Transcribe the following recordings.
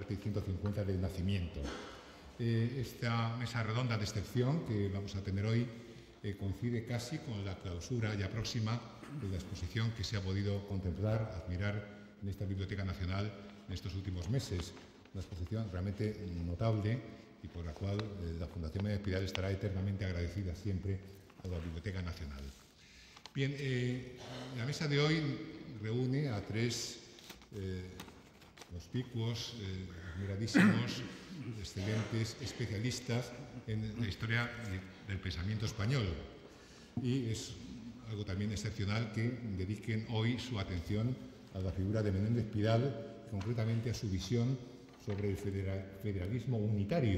muerte y 150 del nacimiento. Esta mesa redonda de excepción que vamos a tener hoy coincide casi con la clausura ya próxima de la exposición que se ha podido contemplar, admirar en esta Biblioteca Nacional en estos últimos meses. Una exposición realmente notable y por la cual la Fundación Menéndez Pidal estará eternamente agradecida siempre a la Biblioteca Nacional. Bien, la mesa de hoy reúne a tres conspicuos, admiradísimos, excelentes especialistas en la historia del pensamiento español. Y es algo también excepcional que dediquen hoy su atención a la figura de Menéndez Pidal, concretamente a su visión sobre el federalismo unitario.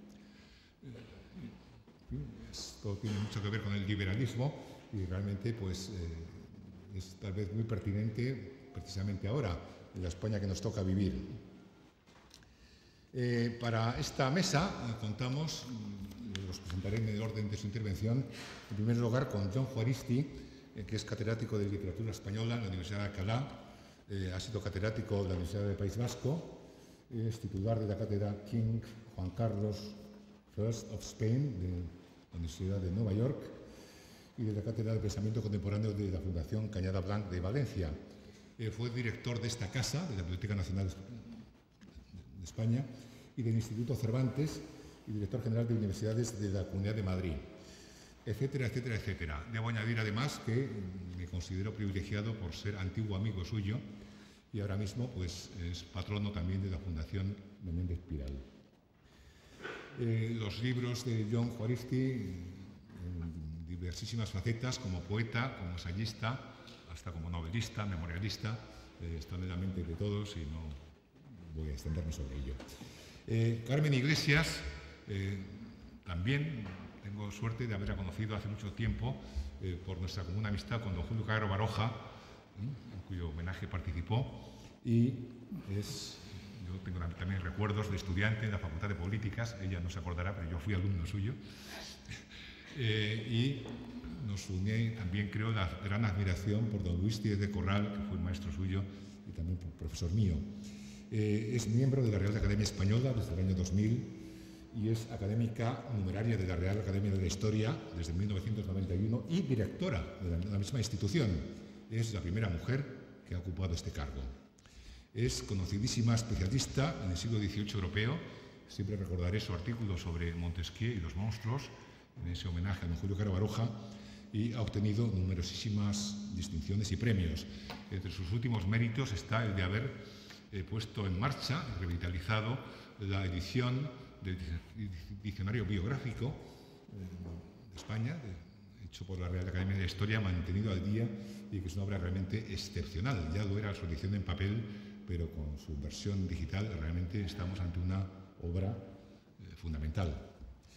Esto tiene mucho que ver con el liberalismo y realmente pues, es tal vez muy pertinente precisamente ahora, en la España que nos toca vivir. Para esta mesa contamos, los presentaré en el orden de su intervención, en primer lugar con Jon Juaristi, que es catedrático de Literatura Española en la Universidad de Alcalá, ha sido catedrático de la Universidad del País Vasco, es titular de la cátedra King Juan Carlos I of Spain de la Universidad de Nueva York y de la cátedra de Pensamiento Contemporáneo de la Fundación Cañada Blanc de Valencia. Fue director de esta casa, de la Biblioteca Nacional de España, y del Instituto Cervantes, y director general de Universidades de la Comunidad de Madrid, etcétera, etcétera, etcétera. Debo añadir además que me considero privilegiado por ser antiguo amigo suyo y ahora mismo pues, es patrono también de la Fundación Menéndez Pidal. Los libros de Jon Juaristi, en diversísimas facetas, como poeta, como ensayista, hasta como novelista, memorialista, están en la mente de todos y no voy a extenderme sobre ello. Carmen Iglesias, también tengo suerte de haberla conocido hace mucho tiempo por nuestra común amistad con don Julio Caro Baroja, en cuyo homenaje participó, y yo tengo también recuerdos de estudiante en la Facultad de Políticas, ella no se acordará, pero yo fui alumno suyo, y nos une también, creo, la gran admiración por don Luis Díez de Corral, que fue maestro suyo y también profesor mío. Es miembro de la Real Academia Española desde el año 2000 y es académica numeraria de la Real Academia de la Historia desde 1991 y directora de la misma institución. Es la primera mujer que ha ocupado este cargo. Es conocidísima especialista en el siglo XVIII europeo. Siempre recordaré su artículo sobre Montesquieu y los monstruos, en ese homenaje a don Julio Caro Baroja, y ha obtenido numerosísimas distinciones y premios. Entre sus últimos méritos está el de haber puesto en marcha, revitalizado, la edición del Diccionario Biográfico de España, hecho por la Real Academia de la Historia, mantenido al día y que es una obra realmente excepcional. Ya lo era su edición en papel, pero con su versión digital realmente estamos ante una obra fundamental.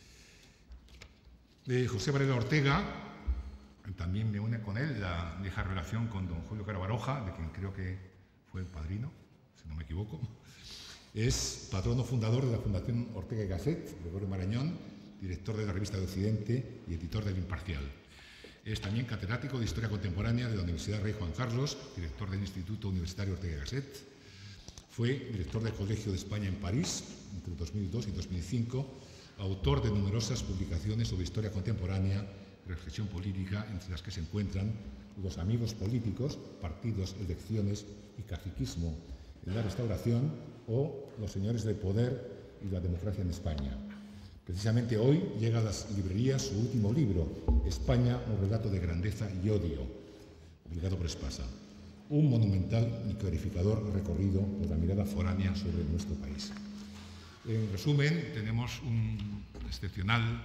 José Varela Ortega, también me une con él la vieja relación con don Julio Caro Baroja, de quien creo que fue el padrino, si no me equivoco. Es patrono fundador de la Fundación Ortega y Gasset, Gregorio Marañón, director de la Revista de Occidente y editor del Imparcial. Es también catedrático de Historia Contemporánea de la Universidad Rey Juan Carlos, director del Instituto Universitario Ortega y Gasset. Fue director del Colegio de España en París entre 2002 y 2005, autor de numerosas publicaciones sobre historia contemporánea, reflexión política, entre las que se encuentran Los amigos políticos, partidos, elecciones y caciquismo en la Restauración o Los señores del poder y la democracia en España. Precisamente hoy llega a las librerías su último libro, España, un relato de grandeza y odio, publicado por Espasa. Un monumental y clarificador recorrido por la mirada foránea sobre nuestro país. En resumen, tenemos un excepcional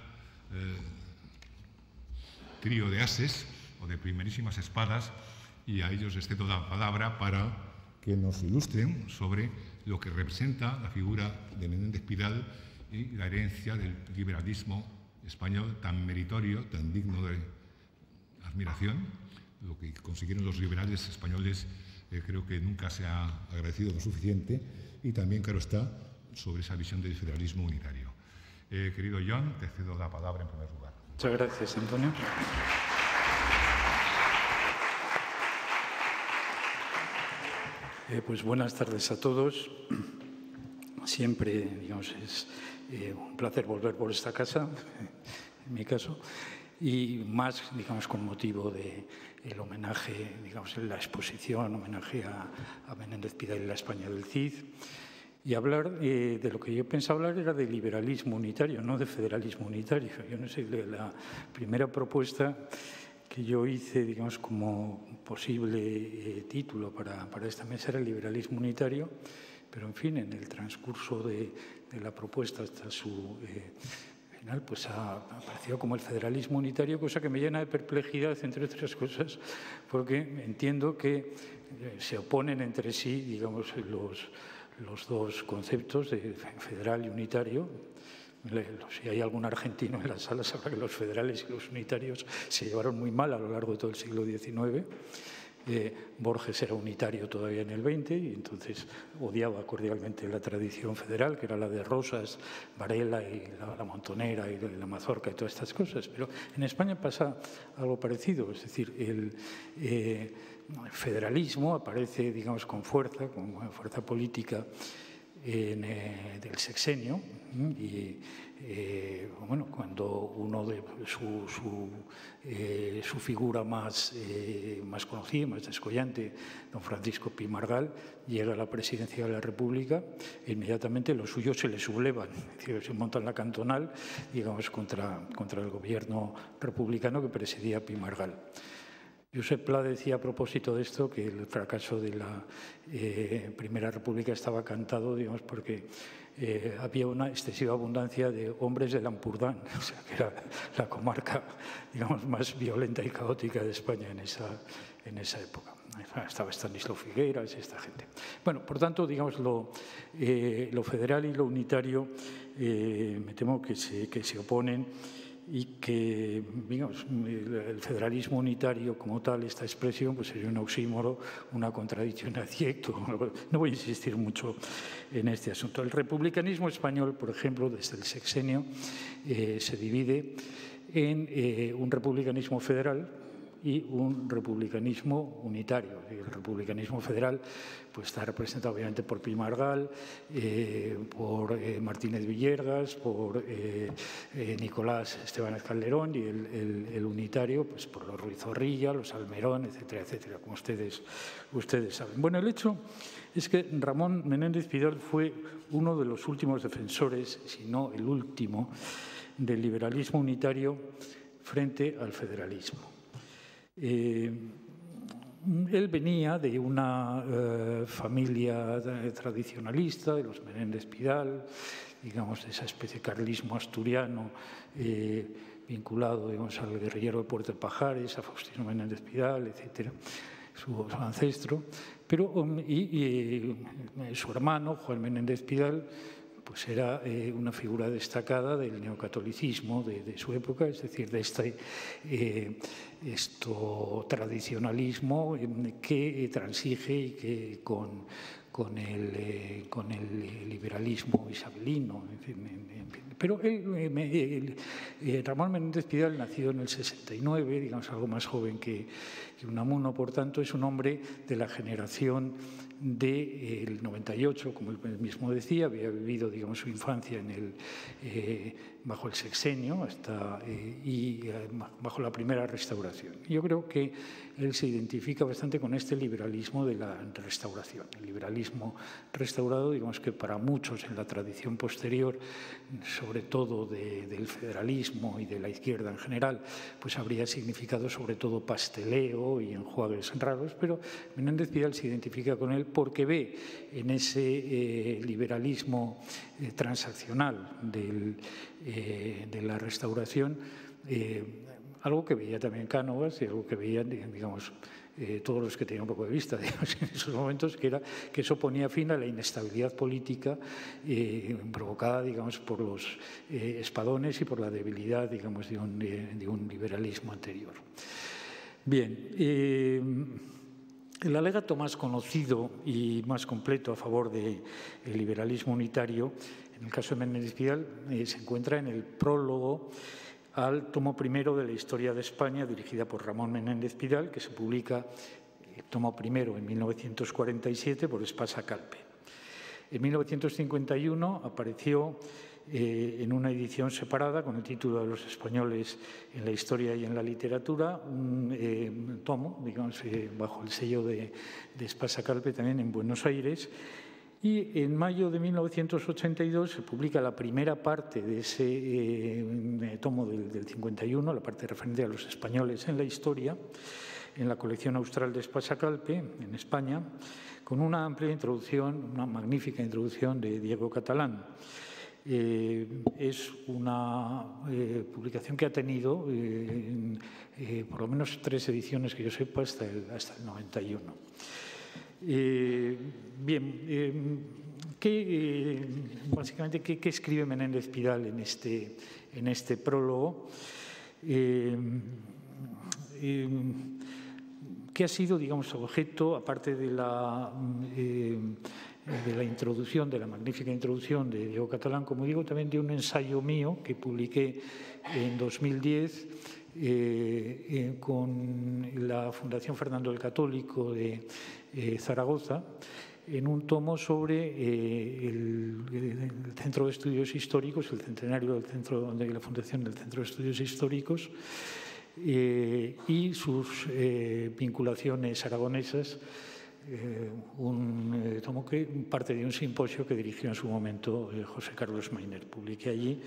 trío de ases o de primerísimas espadas y a ellos les cedo la palabra para que nos ilustren sobre lo que representa la figura de Menéndez Pidal y la herencia del liberalismo español tan meritorio, tan digno de admiración. Lo que consiguieron los liberales españoles creo que nunca se ha agradecido lo suficiente y también, claro está, sobre esa visión del federalismo unitario. Querido Jon, te cedo la palabra en primer lugar. Muchas gracias, Antonio. Pues buenas tardes a todos. siempre, digamos, es un placer volver por esta casa, en mi caso, y más, digamos, con motivo del homenaje, digamos, en la exposición, homenaje a Menéndez Pidal y la España del Cid. Y hablar de lo que yo pensaba hablar era de liberalismo unitario, no de federalismo unitario. Yo no sé, la primera propuesta que yo hice, digamos, como posible título para esta mesa era el liberalismo unitario, pero, en fin, en el transcurso de la propuesta hasta su final, pues ha aparecido como el federalismo unitario, cosa que me llena de perplejidad, entre otras cosas, porque entiendo que se oponen entre sí, digamos, los dos conceptos de federal y unitario. Si hay algún argentino en la sala, sabrá que los federales y los unitarios se llevaron muy mal a lo largo de todo el siglo XIX. Borges era unitario todavía en el XX y entonces odiaba cordialmente la tradición federal, que era la de Rosas, Varela y la Montonera y la Mazorca y todas estas cosas. Pero en España pasa algo parecido, es decir, el federalismo aparece, digamos, con fuerza política del sexenio y bueno, cuando uno de su figura más conocida, más descollante, don Francisco Pi Margall, llega a la presidencia de la República, e inmediatamente los suyos se le sublevan, es decir, se montan la cantonal, digamos, contra el gobierno republicano que presidía Pi Margall. Josep Pla decía a propósito de esto que el fracaso de la Primera República estaba cantado, digamos, porque había una excesiva abundancia de hombres del Ampurdán, o sea, que era la comarca, digamos, más violenta y caótica de España en esa época. Estaba Estanislao Figueras y esta gente. Bueno, por tanto, digamos, lo federal y lo unitario me temo que se oponen y que, digamos, el federalismo unitario como tal, esta expresión, pues sería un oxímoro, una contradicción adyecto. No voy a insistir mucho en este asunto. El republicanismo español, por ejemplo, desde el sexenio, se divide en un republicanismo federal y un republicanismo unitario. El republicanismo federal pues, está representado obviamente por Pi Margall, por Martínez Villegas, por Nicolás Esteban Calderón, y el unitario pues, por los Ruiz Zorrilla, los Almerón, etcétera, etcétera, como ustedes saben. Bueno, el hecho es que Ramón Menéndez Pidal fue uno de los últimos defensores, si no el último, del liberalismo unitario frente al federalismo. Él venía de una familia tradicionalista, de los Menéndez Pidal, digamos, de esa especie de carlismo asturiano vinculado, digamos, al guerrillero de Puerto de Pajares, a Faustino Menéndez Pidal, etcétera, su ancestro. Pero su hermano, Juan Menéndez Pidal, pues era una figura destacada del neocatolicismo de su época, es decir, de este tradicionalismo que transige y que con el liberalismo isabelino. Pero Ramón Menéndez Pidal nació en el 69, digamos algo más joven que Unamuno, por tanto es un hombre de la generación del 98, como él mismo decía, había vivido, digamos, su infancia bajo el sexenio y bajo la primera restauración. Yo creo que él se identifica bastante con este liberalismo de la restauración. El liberalismo restaurado, digamos que para muchos en la tradición posterior, sobre todo del federalismo y de la izquierda en general, pues habría significado sobre todo pasteleo y enjuagues raros, pero Menéndez Pidal se identifica con él porque ve en ese liberalismo transaccional de la restauración algo que veía también Cánovas y algo que veían, digamos, todos los que tenían un poco de vista, digamos, en esos momentos, que era que eso ponía fin a la inestabilidad política provocada, digamos, por los espadones y por la debilidad, digamos, de un liberalismo anterior. Bien, el alegato más conocido y más completo a favor del liberalismo unitario, en el caso de Menéndez Pidal, se encuentra en el prólogo al tomo primero de la Historia de España, dirigida por Ramón Menéndez Pidal, que se publica, tomo primero, en 1947 por Espasa Calpe. En 1951 apareció en una edición separada con el título de Los españoles en la historia y en la literatura, un tomo, digamos, bajo el sello de Espasa Calpe, también en Buenos Aires. Y en mayo de 1982 se publica la primera parte de ese tomo del 51, la parte referente a los españoles en la historia, en la colección austral de Espasa Calpe, en España, con una amplia introducción, una magnífica introducción de Diego Catalán. Es una publicación que ha tenido por lo menos 3 ediciones que yo sepa hasta el 91. Bien, básicamente, ¿qué escribe Menéndez Pidal en este prólogo? ¿Qué ha sido, digamos, objeto, aparte de la introducción, de la magnífica introducción de Diego Catalán, como digo, también de un ensayo mío que publiqué en 2010 con la Fundación Fernando el Católico de Zaragoza, en un tomo sobre el Centro de Estudios Históricos, el centenario de la Fundación del Centro de Estudios Históricos y sus vinculaciones aragonesas. Un tomo que parte de un simposio que dirigió en su momento José Carlos Mainer. Publiqué allí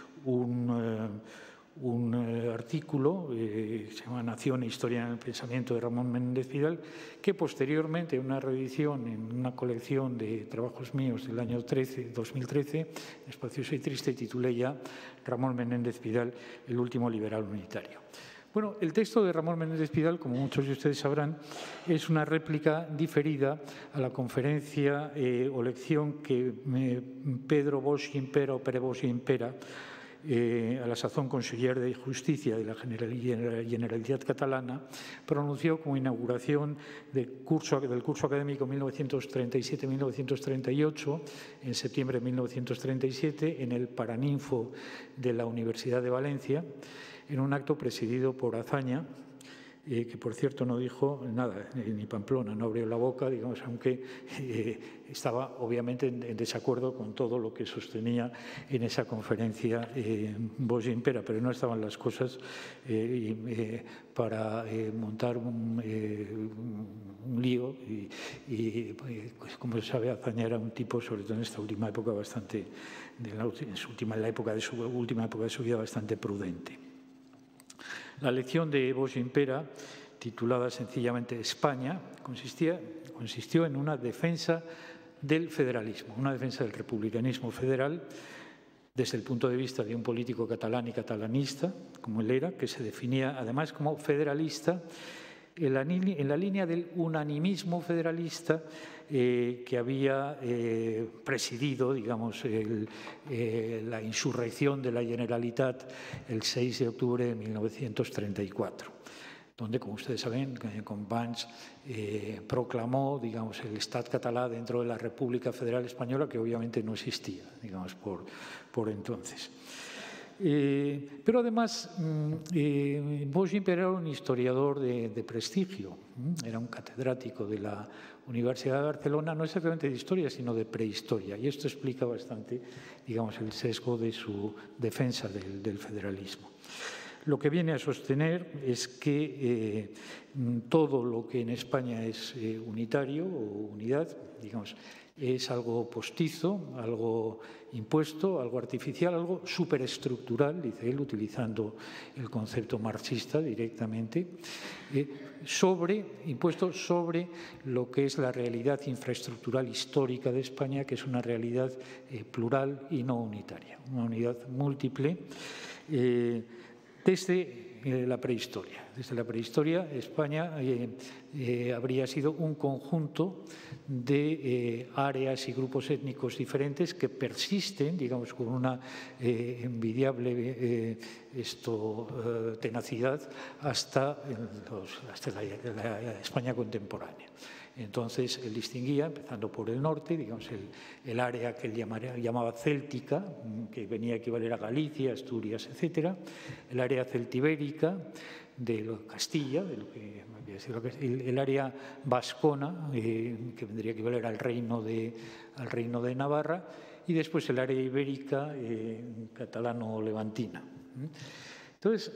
un artículo que se llama Nación e Historia en el Pensamiento de Ramón Menéndez Pidal, que posteriormente, en una reedición en una colección de trabajos míos del año 2013, Espacioso y Triste, titulé ya Ramón Menéndez Pidal, el último liberal unitario. Bueno, el texto de Ramón Menéndez Pidal, como muchos de ustedes sabrán, es una réplica diferida a la conferencia o lección que Pedro Bosch Impera, o Pere Bosch Impera, a la sazón conseller de Justicia de la Generalitat Catalana, pronunció como inauguración del curso académico 1937-1938, en septiembre de 1937, en el Paraninfo de la Universidad de Valencia, en un acto presidido por Azaña, que por cierto no dijo nada, ni Pamplona, no abrió la boca, digamos, aunque estaba obviamente en desacuerdo con todo lo que sostenía en esa conferencia Bosch Impera, pero no estaban las cosas para montar un lío y pues, como se sabe, Azaña era un tipo, sobre todo en esta última época, en la época de su vida, bastante prudente. La lección de Bosch Impera, titulada sencillamente España, consistió en una defensa del federalismo, una defensa del republicanismo federal desde el punto de vista de un político catalán y catalanista, como él era, que se definía además como federalista en la línea del unanimismo federalista que había presidido, digamos, la insurrección de la Generalitat el 6 de octubre de 1934, donde, como ustedes saben, Companys proclamó, digamos, el Estat català dentro de la República Federal Española, que obviamente no existía, digamos, por entonces. Pero además, Bosch Impera era un historiador de prestigio, era un catedrático de la Universidad de Barcelona, no exactamente de historia, sino de prehistoria, y esto explica bastante, digamos, el sesgo de su defensa del federalismo. Lo que viene a sostener es que todo lo que en España es unitario o unidad, digamos, es algo postizo, algo impuesto, algo artificial, algo superestructural, dice él, utilizando el concepto marxista directamente, impuesto sobre lo que es la realidad infraestructural histórica de España, que es una realidad plural y no unitaria, una unidad múltiple, desde la prehistoria. Desde la prehistoria, España habría sido un conjunto de áreas y grupos étnicos diferentes que persisten, digamos, con una envidiable tenacidad hasta la España contemporánea. Entonces, él distinguía, empezando por el norte, digamos, el área que él llamaba céltica, que venía a equivaler a Galicia, Asturias, etc., el área celtibérica, Castilla, de lo que el área vascona, que vendría a equivaler al reino de Navarra, y después el área ibérica catalano-levantina. Entonces,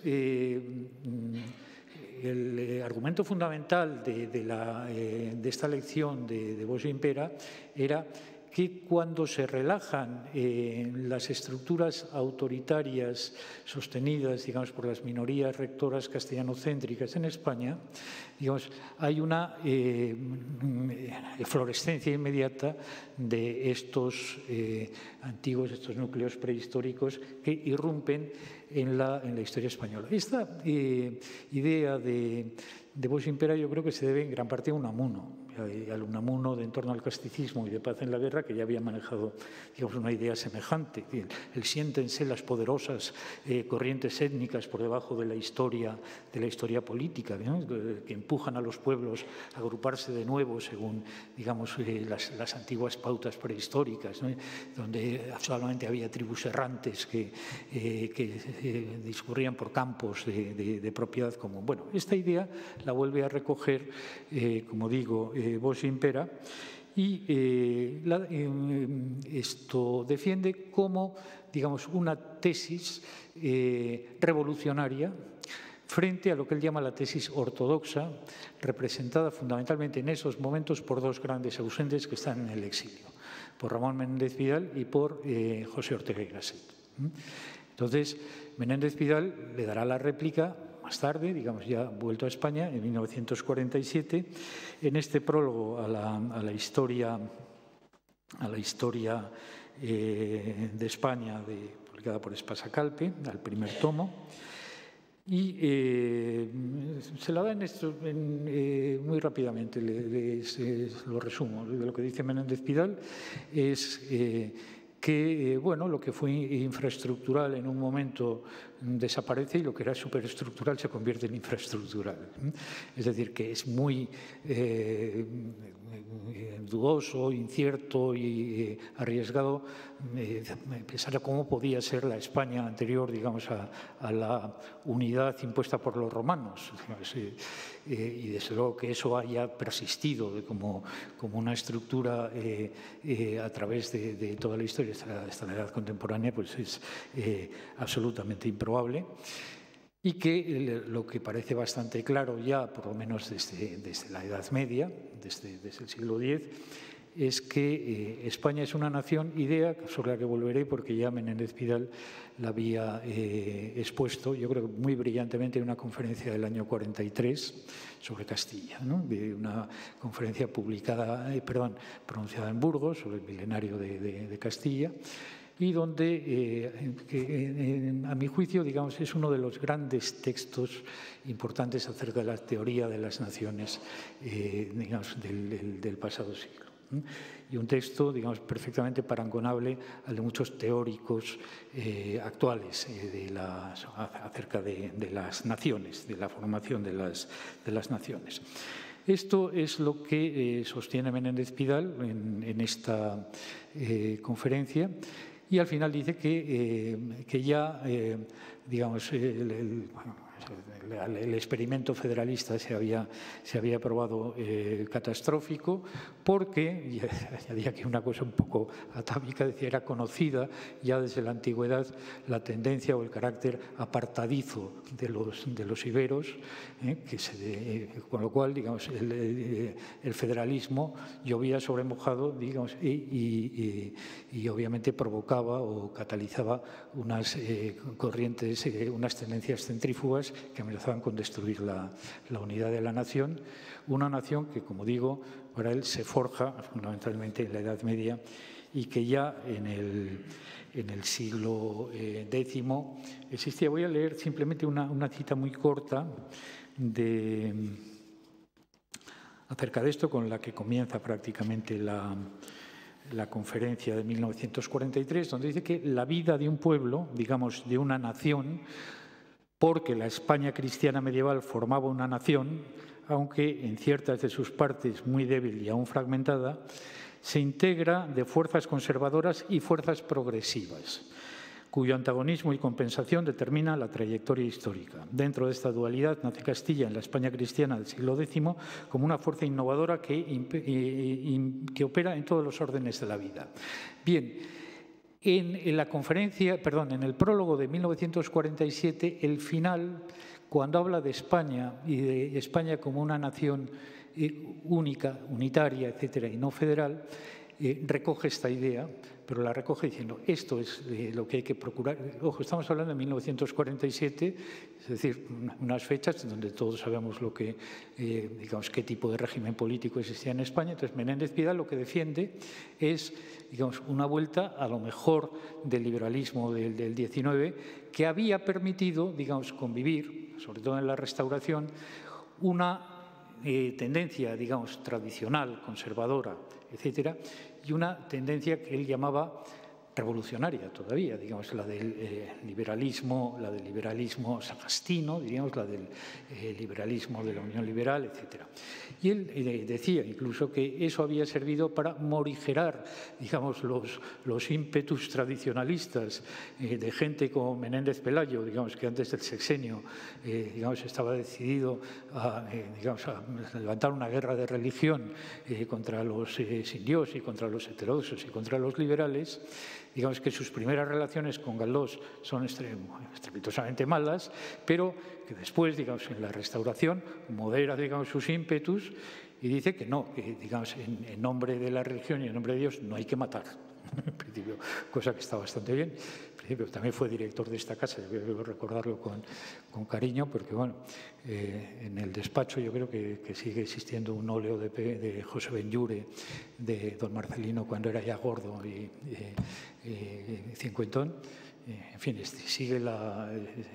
el argumento fundamental de esta lección de Vos Impera era que cuando se relajan las estructuras autoritarias sostenidas, digamos, por las minorías rectoras castellanocéntricas en España, digamos, hay una eflorescencia inmediata de estos antiguos, estos núcleos prehistóricos que irrumpen en la historia española. Esta idea de Vos Impera yo creo que se debe en gran parte a Unamuno, al Unamuno de En torno al casticismo y de Paz en la guerra, que ya había manejado, digamos, una idea semejante. El siéntense las poderosas corrientes étnicas por debajo de la historia política, ¿no?, que empujan a los pueblos a agruparse de nuevo según, digamos, las antiguas pautas prehistóricas, ¿no?, donde solamente había tribus errantes que discurrían por campos de propiedad común. Bueno, esta idea la vuelve a recoger, como digo, Vos Impera, y esto defiende como, digamos, una tesis revolucionaria frente a lo que él llama la tesis ortodoxa, representada fundamentalmente en esos momentos por dos grandes ausentes que están en el exilio, por Ramón Menéndez Pidal y por José Ortega y Gasset. Entonces, Menéndez Pidal le dará la réplica más tarde, digamos, ya vuelto a España, en 1947, en este prólogo a la historia de España, publicada por Espasa-Calpe, al primer tomo, y se la da muy rápidamente, lo resumo. De lo que dice Menéndez Pidal es que bueno, lo que fue infraestructural en un momento desaparece y lo que era superestructural se convierte en infraestructural. Es decir, que es muy dudoso, incierto y arriesgado pensar a cómo podía ser la España anterior, digamos, a la unidad impuesta por los romanos. Y desde luego que eso haya persistido como una estructura a través de toda la historia hasta la edad contemporánea, pues es absolutamente improbable. Y que lo que parece bastante claro ya, por lo menos desde la Edad Media, desde el siglo X, es que España es una nación, idea sobre la que volveré porque ya Menéndez Pidal la había expuesto, yo creo que muy brillantemente, en una conferencia del año 43 sobre Castilla, ¿no?, de una conferencia pronunciada en Burgos sobre el milenario de Castilla, y donde, a mi juicio, digamos, es uno de los grandes textos importantes acerca de la teoría de las naciones, digamos, del pasado siglo. Y un texto, digamos, perfectamente parangonable al de muchos teóricos actuales acerca de las naciones, de la formación de las naciones. Esto es lo que sostiene Menéndez Pidal en esta conferencia. Y al final dice que ya, digamos, el experimento federalista se había probado catastrófico porque, y añadía que una cosa un poco atávica, decía, era conocida ya desde la antigüedad la tendencia o el carácter apartadizo de los iberos, con lo cual, digamos, el federalismo llovía sobre mojado, digamos, y obviamente provocaba o catalizaba unas corrientes, unas tendencias centrífugas que amenazaban con destruir la unidad de la nación, una nación que, como digo, para él se forja fundamentalmente en la Edad Media y que ya en el siglo X existía. Voy a leer simplemente una cita muy corta acerca de esto, con la que comienza prácticamente la conferencia de 1943, donde dice que la vida de un pueblo, digamos, de una nación, porque la España cristiana medieval formaba una nación, aunque en ciertas de sus partes muy débil y aún fragmentada, se integra de fuerzas conservadoras y fuerzas progresivas. cuyo antagonismo y compensación determina la trayectoria histórica. Dentro de esta dualidad nace Castilla en la España cristiana del siglo X como una fuerza innovadora que opera en todos los órdenes de la vida. Bien, en la conferencia, perdón, en el prólogo de 1947, el final, cuando habla de España y de España como una nación única, unitaria, etcétera, y no federal, recoge esta idea, pero la recoge diciendo esto es lo que hay que procurar. Ojo, estamos hablando de 1947, es decir, unas fechas donde todos sabemos lo que, digamos, qué tipo de régimen político existía en España. Entonces, Menéndez Pidal lo que defiende es, digamos, una vuelta a lo mejor del liberalismo del 19, que había permitido, digamos, convivir, sobre todo en la Restauración, una tendencia, digamos, tradicional, conservadora, etcétera, y una tendencia que él llamaba revolucionaria todavía, digamos, la del liberalismo sagastino, diríamos, la del liberalismo de la Unión Liberal, etcétera. Y él decía incluso que eso había servido para morigerar, digamos, los ímpetus tradicionalistas de gente como Menéndez Pelayo, digamos, que antes del sexenio, digamos, estaba decidido a levantar una guerra de religión contra los sin Dios y contra los heterodoxos y contra los liberales. Digamos que sus primeras relaciones con Galdós son estrepitosamente malas, pero que después, digamos, en la Restauración modera, digamos, sus ímpetus y dice que no, que, digamos, en nombre de la religión y en nombre de Dios no hay que matar. En principio, cosa que está bastante bien. En principio, también fue director de esta casa, yo quiero recordarlo con cariño, porque, bueno, en el despacho yo creo que sigue existiendo un óleo de José Benlliure, de don Marcelino, cuando era ya gordo y cincuentón. En fin, sigue la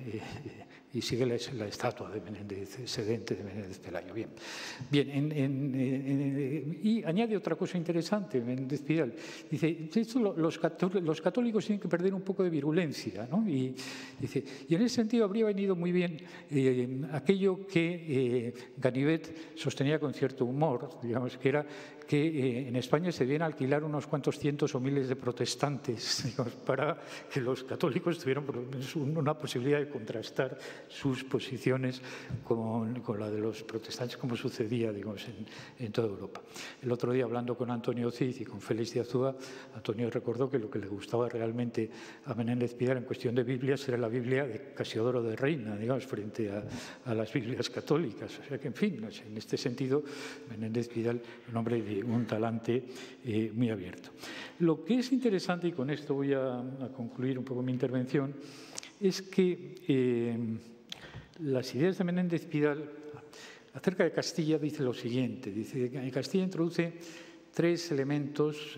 estatua de Menéndez, sedente de Menéndez Pelayo. Bien, y añade otra cosa interesante, Menéndez Pidal. Dice, los católicos tienen que perder un poco de virulencia, ¿no? Y dice, y en ese sentido habría venido muy bien aquello que Ganivet sostenía con cierto humor, digamos, que era que en España se debían alquilar unos cuantos cientos o miles de protestantes, digamos, para que los católicos tuvieran por lo menos una posibilidad de contrastar sus posiciones con la de los protestantes, como sucedía, digamos, en toda Europa. El otro día, hablando con Antonio Cid y con Félix de Azúa, Antonio recordó que lo que le gustaba realmente a Menéndez Pidal en cuestión de Biblias era la Biblia de Casiodoro de Reina, digamos, frente a las Biblias católicas. O sea que, en fin, en este sentido, Menéndez Pidal, un hombre de un talante muy abierto. Lo que es interesante, y con esto voy a concluir un poco mi intervención, es que las ideas de Menéndez Pidal acerca de Castilla dice lo siguiente, dice que Castilla introduce tres elementos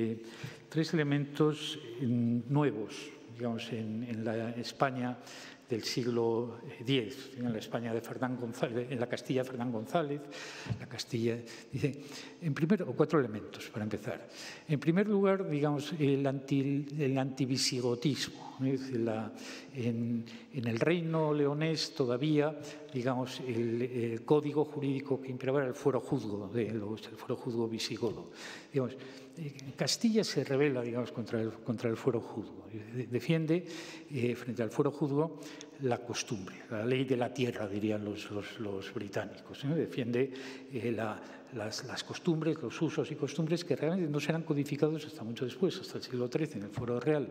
nuevos, digamos, en la España del siglo X, en la España de Fernán González, en la Castilla de Fernán González, la Castilla, dice, o cuatro elementos para empezar. En primer lugar, digamos, el antivisigotismo. Es decir, en el reino leonés todavía, digamos, el código jurídico que imperaba era el fuero juzgo, el fuero juzgo visigodo. Digamos, Castilla se rebela, digamos, contra el fuero juzgo. Defiende, frente al fuero juzgo, la costumbre, la ley de la tierra, dirían los británicos. Defiende las costumbres, los usos y costumbres que realmente no serán codificados hasta mucho después, hasta el siglo XIII, en el fuero real.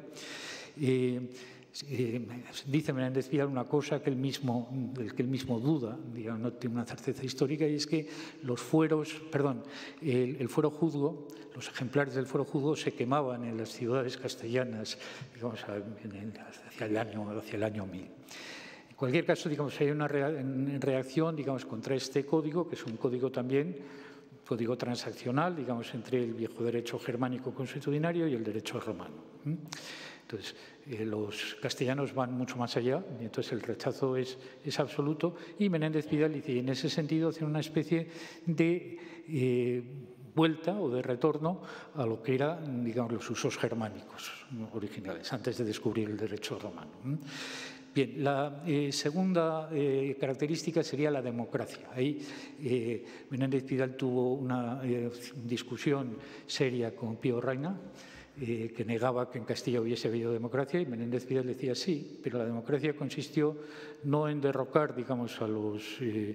Dice Menéndez Pidal una cosa que él mismo duda, digamos, no tiene una certeza histórica, y es que el fuero juzgo, los ejemplares del fuero juzgo se quemaban en las ciudades castellanas, digamos, hacia el año 1000. En cualquier caso, digamos, hay una reacción, digamos, contra este código, que es un código también, código transaccional, digamos, entre el viejo derecho germánico consuetudinario y el derecho romano. Entonces, los castellanos van mucho más allá, y entonces el rechazo es absoluto, y Menéndez Pidal dice, en ese sentido hace una especie de vuelta o de retorno a lo que eran, digamos, los usos germánicos originales, antes de descubrir el derecho romano. Bien, la segunda característica sería la democracia. Ahí Menéndez Pidal tuvo una discusión seria con Pío Reina, que negaba que en Castilla hubiese habido democracia, y Menéndez Pidal decía sí, pero la democracia consistió no en derrocar, digamos, a los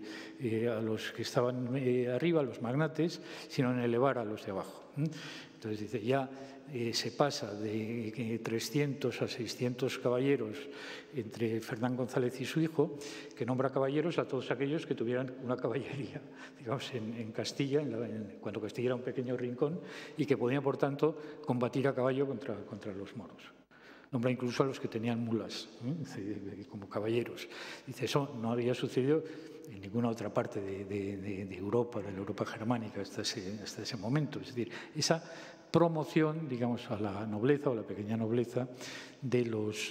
que estaban arriba, a los magnates, sino en elevar a los de abajo. Entonces dice, ya se pasa de 300 a 600 caballeros entre Fernán González y su hijo, que nombra caballeros a todos aquellos que tuvieran una caballería, digamos, en Castilla, cuando Castilla era un pequeño rincón, y que podían, por tanto, combatir a caballo contra los moros. Nombra incluso a los que tenían mulas, como caballeros. Dice, eso no había sucedido en ninguna otra parte de Europa, de la Europa germánica, hasta ese momento. Es decir, esa promoción, digamos, a la nobleza o la pequeña nobleza de los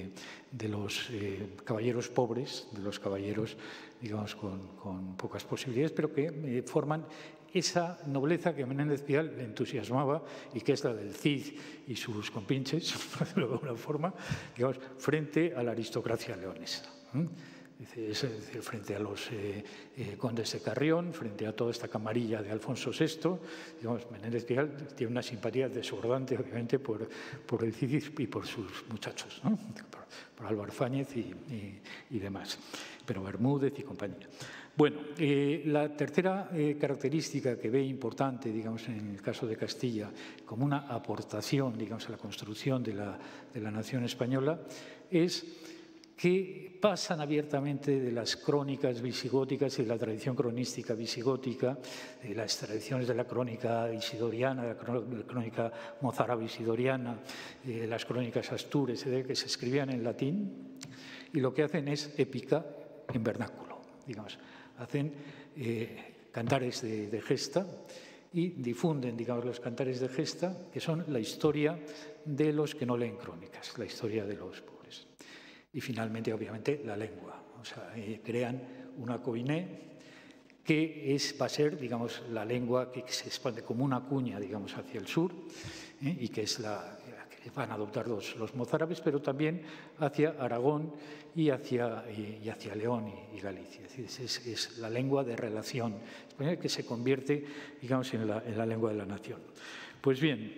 caballeros pobres, de los caballeros, digamos, con pocas posibilidades, pero que forman esa nobleza que a Menéndez Pidal le entusiasmaba y que es la del Cid y sus compinches, por decirlo de alguna forma, digamos, frente a la aristocracia leonesa. Es decir, frente a los condes de Carrión, frente a toda esta camarilla de Alfonso VI, digamos, Menéndez Pidal tiene una simpatía desbordante, obviamente, por el Cid y por sus muchachos, ¿no? por Álvar Fáñez y demás, pero Bermúdez y compañía. Bueno, la tercera característica que ve importante, digamos, en el caso de Castilla, como una aportación, digamos, a la construcción de la nación española, es que pasan abiertamente de las crónicas visigóticas y de la tradición cronística visigótica, de las tradiciones de la crónica isidoriana, de la crónica mozárabe-isidoriana, de las crónicas astures, que se escribían en latín, y lo que hacen es épica en vernáculo, digamos. Hacen cantares de gesta y difunden, digamos, los cantares de gesta, que son la historia de los que no leen crónicas, la historia de los pobres. Y finalmente, obviamente, la lengua. O sea, crean una coiné que va a ser, digamos, la lengua que se expande como una cuña, digamos, hacia el sur, y que es la que van a adoptar los mozárabes, pero también hacia Aragón y hacia León y Galicia. Es decir, es la lengua de relación española que se convierte, digamos, en la lengua de la nación. Pues bien,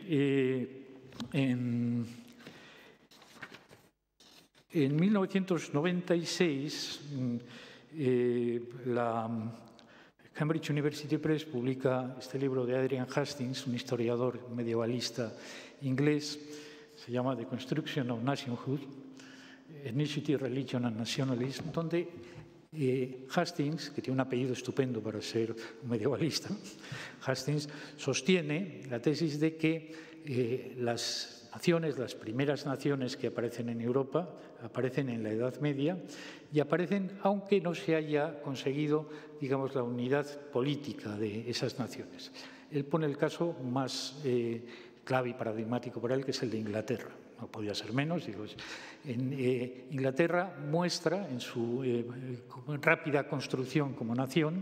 en 1996, la Cambridge University Press publica este libro de Adrian Hastings, un historiador medievalista inglés, se llama The Construction of Nationhood, Ethnicity, Religion and Nationalism, donde Hastings, que tiene un apellido estupendo para ser un medievalista, Hastings sostiene la tesis de que las naciones, las primeras naciones que aparecen en Europa, aparecen en la Edad Media y aparecen aunque no se haya conseguido, digamos, la unidad política de esas naciones. Él pone el caso más clave y paradigmático para él, que es el de Inglaterra. No podía ser menos. Inglaterra muestra en su rápida construcción como nación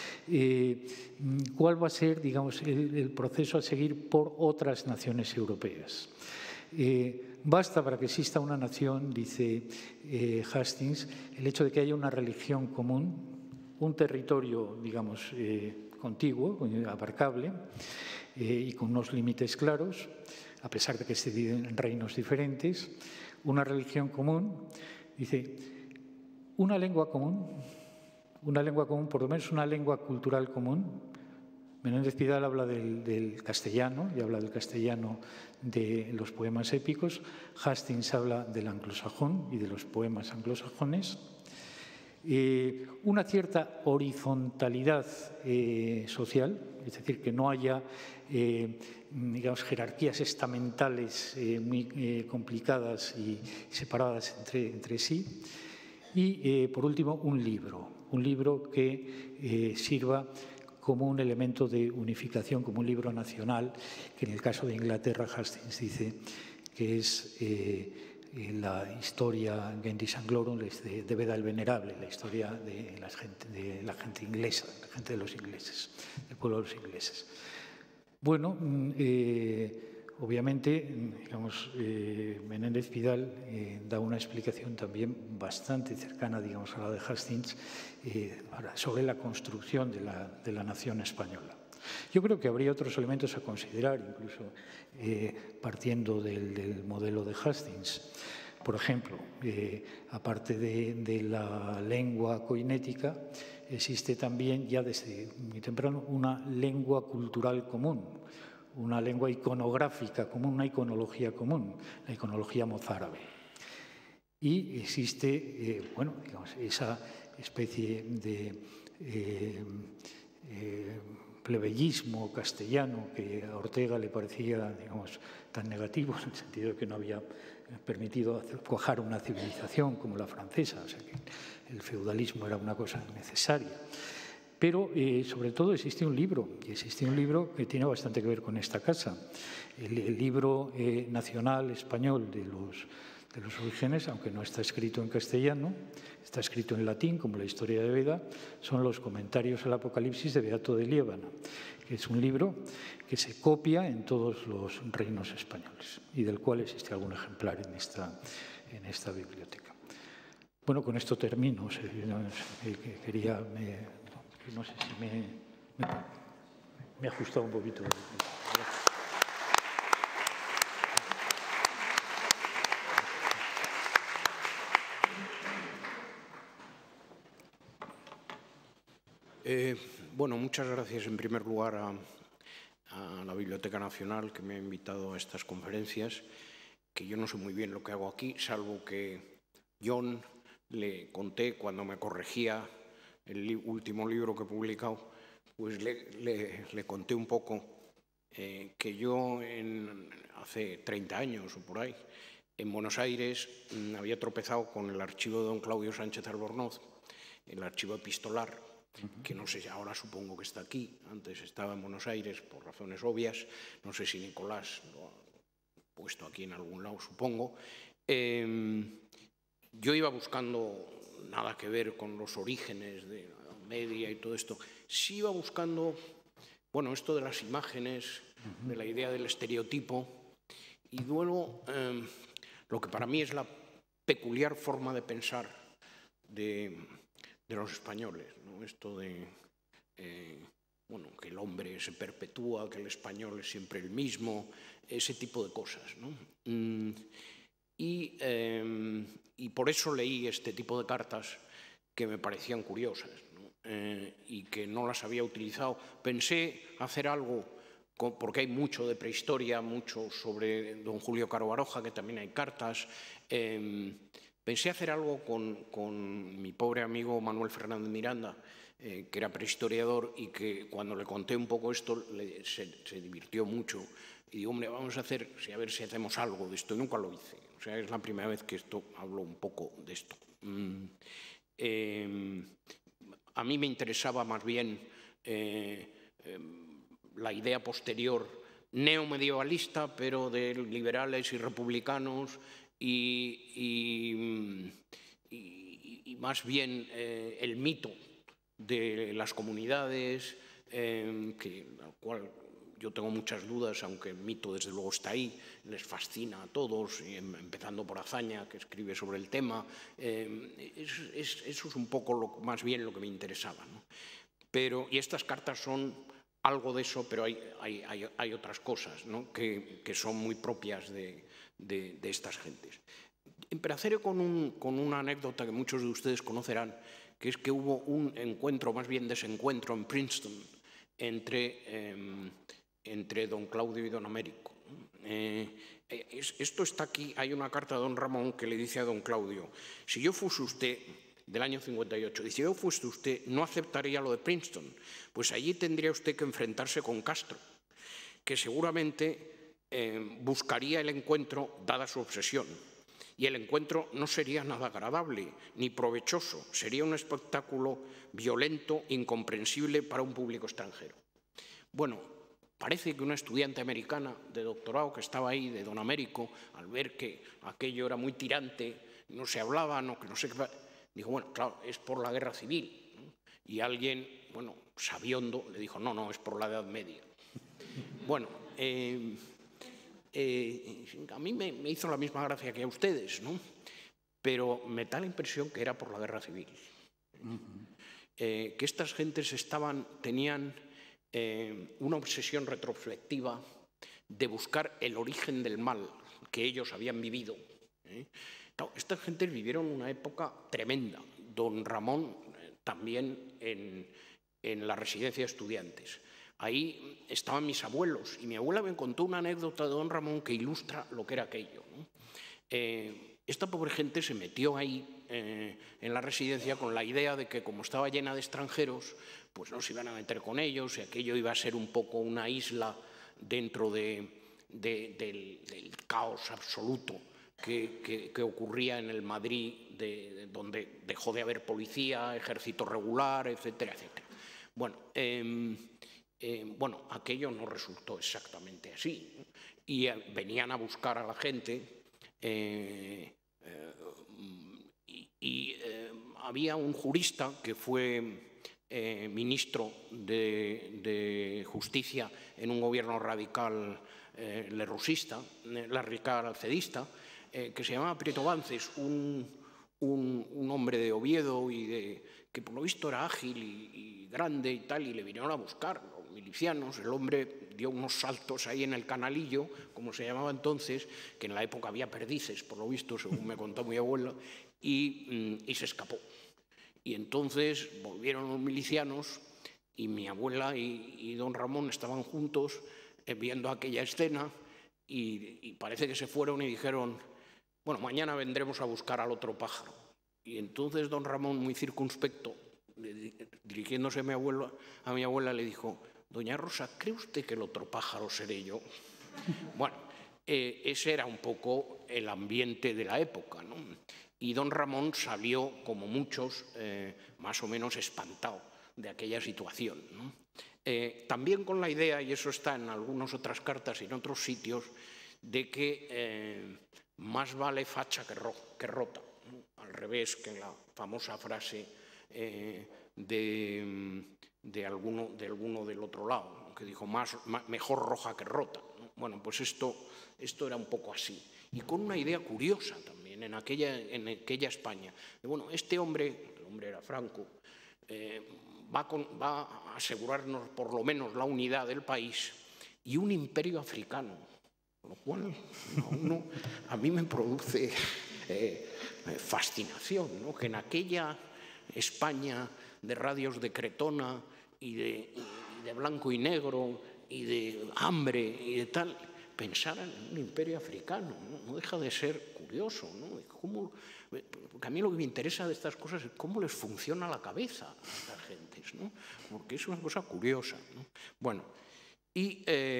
cuál va a ser, digamos, el proceso a seguir por otras naciones europeas. Basta para que exista una nación, dice Hastings, el hecho de que haya una religión común, un territorio, digamos, contiguo, abarcable, y con unos límites claros, a pesar de que se dividen en reinos diferentes, una religión común, dice, una lengua común, por lo menos una lengua cultural común. Menéndez Pidal habla del castellano, y habla del castellano de los poemas épicos. Hastings habla del anglosajón y de los poemas anglosajones. Una cierta horizontalidad social, es decir, que no haya digamos, jerarquías estamentales muy complicadas y separadas entre sí. Y, por último, un libro que sirva como un elemento de unificación, como un libro nacional, que en el caso de Inglaterra, Hastings dice que es la historia Gendis Anglorum de Beda el Venerable, la historia de la gente inglesa, la gente de los ingleses, del pueblo de los ingleses. Bueno, obviamente, digamos, Menéndez Pidal da una explicación también bastante cercana, digamos, a la de Hastings sobre la construcción de la nación española. Yo creo que habría otros elementos a considerar, incluso partiendo del modelo de Hastings. Por ejemplo, aparte de la lengua coinética, existe también ya desde muy temprano una lengua cultural común, una lengua iconográfica común, una iconología común, la iconología mozárabe. Y existe, bueno, digamos, esa especie de plebeyismo castellano que a Ortega le parecía, digamos, tan negativo, en el sentido de que no había permitido cuajar una civilización como la francesa, o sea que el feudalismo era una cosa necesaria. Pero, sobre todo, existe un libro, y existe un libro que tiene bastante que ver con esta casa, el libro nacional español de los orígenes, aunque no está escrito en castellano, está escrito en latín, como la Historia de Beda, son los comentarios al Apocalipsis de Beato de Liébana, que es un libro que se copia en todos los reinos españoles y del cual existe algún ejemplar en esta biblioteca. Bueno, con esto termino. Quería, no sé si me he ajustado un poquito. Bueno, muchas gracias en primer lugar a la Biblioteca Nacional que me ha invitado a estas conferencias, que yo no sé muy bien lo que hago aquí, salvo que John le conté cuando me corregía el último libro que he publicado, pues le conté un poco que yo hace 30 años o por ahí, en Buenos Aires, había tropezado con el archivo de don Claudio Sánchez Albornoz, el archivo epistolar, que no sé, ahora supongo que está aquí, antes estaba en Buenos Aires por razones obvias, no sé si Nicolás lo ha puesto aquí en algún lado, supongo. Yo iba buscando nada que ver con los orígenes de la media y todo esto, sí iba buscando, bueno, esto de las imágenes, de la idea del estereotipo, y luego lo que para mí es la peculiar forma de pensar de los españoles, ¿no? Esto de bueno, que el hombre se perpetúa, que el español es siempre el mismo, ese tipo de cosas, ¿no? Y por eso leí este tipo de cartas que me parecían curiosas, ¿no? Y que no las había utilizado. Pensé hacer algo, porque hay mucho de prehistoria, mucho sobre don Julio Caro Baroja, que también hay cartas. Pensé hacer algo con mi pobre amigo Manuel Fernández Miranda, que era prehistoriador y que cuando le conté un poco esto se divirtió mucho. Y digo, hombre, vamos a ver si hacemos algo de esto. Y nunca lo hice. O sea, es la primera vez que hablo un poco de esto. A mí me interesaba más bien la idea posterior neomedievalista, pero de liberales y republicanos, y más bien el mito de las comunidades, al cual yo tengo muchas dudas, aunque el mito desde luego está ahí, les fascina a todos, empezando por Azaña, que escribe sobre el tema. Eso es un poco más bien lo que me interesaba, ¿no? Y estas cartas son algo de eso, pero hay otras cosas, ¿no? que son muy propias de estas gentes. Empezaré con una anécdota que muchos de ustedes conocerán, que es que hubo un encuentro, más bien desencuentro, en Princeton entre don Claudio y don Américo. Esto está aquí, hay una carta de don Ramón que le dice a don Claudio: si yo fuese usted, del año 58, dice, si yo fuese usted, no aceptaría lo de Princeton, pues allí tendría usted que enfrentarse con Castro, que seguramente buscaría el encuentro dada su obsesión. Y el encuentro no sería nada agradable ni provechoso, sería un espectáculo violento, incomprensible para un público extranjero. Bueno, parece que una estudiante americana de doctorado que estaba ahí, de don Américo, al ver que aquello era muy tirante, no se hablaba, que no sé qué, dijo, bueno, claro, es por la guerra civil. Y alguien, bueno, sabiondo, le dijo, no, es por la Edad Media. Bueno, a mí me hizo la misma gracia que a ustedes, ¿no? Pero me da la impresión que era por la guerra civil. Que estas gentes tenían una obsesión retrospectiva de buscar el origen del mal que ellos habían vivido. Claro, estas gentes vivieron una época tremenda. Don Ramón también en la residencia de estudiantes. Ahí estaban mis abuelos y mi abuela me contó una anécdota de don Ramón que ilustra lo que era aquello, ¿no? Esta pobre gente se metió ahí en la residencia con la idea de que como estaba llena de extranjeros, pues no se iban a meter con ellos y aquello iba a ser un poco una isla dentro del caos absoluto que ocurría en el Madrid, donde dejó de haber policía, ejército regular, etcétera, etcétera. Bueno, aquello no resultó exactamente así, ¿no? Y venían a buscar a la gente había un jurista que fue ministro de Justicia en un gobierno radical radical cedista, que se llamaba Prieto Bances, un hombre de Oviedo que por lo visto era ágil y grande y tal, y le vinieron a buscar los milicianos. El hombre dio unos saltos ahí en el Canalillo, como se llamaba entonces, que en la época había perdices, por lo visto, según me contó mi abuela, y se escapó. Y entonces volvieron los milicianos y mi abuela y don Ramón estaban juntos viendo aquella escena y parece que se fueron y dijeron: bueno, mañana vendremos a buscar al otro pájaro. Y entonces don Ramón, muy circunspecto, dirigiéndose a mi abuela, le dijo: doña Rosa, ¿cree usted que el otro pájaro seré yo? Bueno, ese era un poco el ambiente de la época, ¿no? Y don Ramón salió, como muchos, más o menos espantado de aquella situación, ¿no? También con la idea, y eso está en algunas otras cartas y en otros sitios, de que más vale facha que rota, ¿no? Al revés que la famosa frase de alguno del otro lado, ¿no? Que dijo mejor roja que rota, ¿no? Bueno, pues esto era un poco así. Y con una idea curiosa también en aquella España. Bueno, este hombre, el hombre era Franco, va a asegurarnos por lo menos la unidad del país y un imperio africano, lo cual a mí me produce fascinación, ¿no? Que en aquella España de radios de Cretona y de blanco y negro y de hambre y de tal, pensar en un imperio africano, ¿no? No deja de ser curioso, ¿no? Porque a mí lo que me interesa de estas cosas es cómo les funciona la cabeza a estas gentes, ¿no? Porque es una cosa curiosa, ¿no? Bueno, y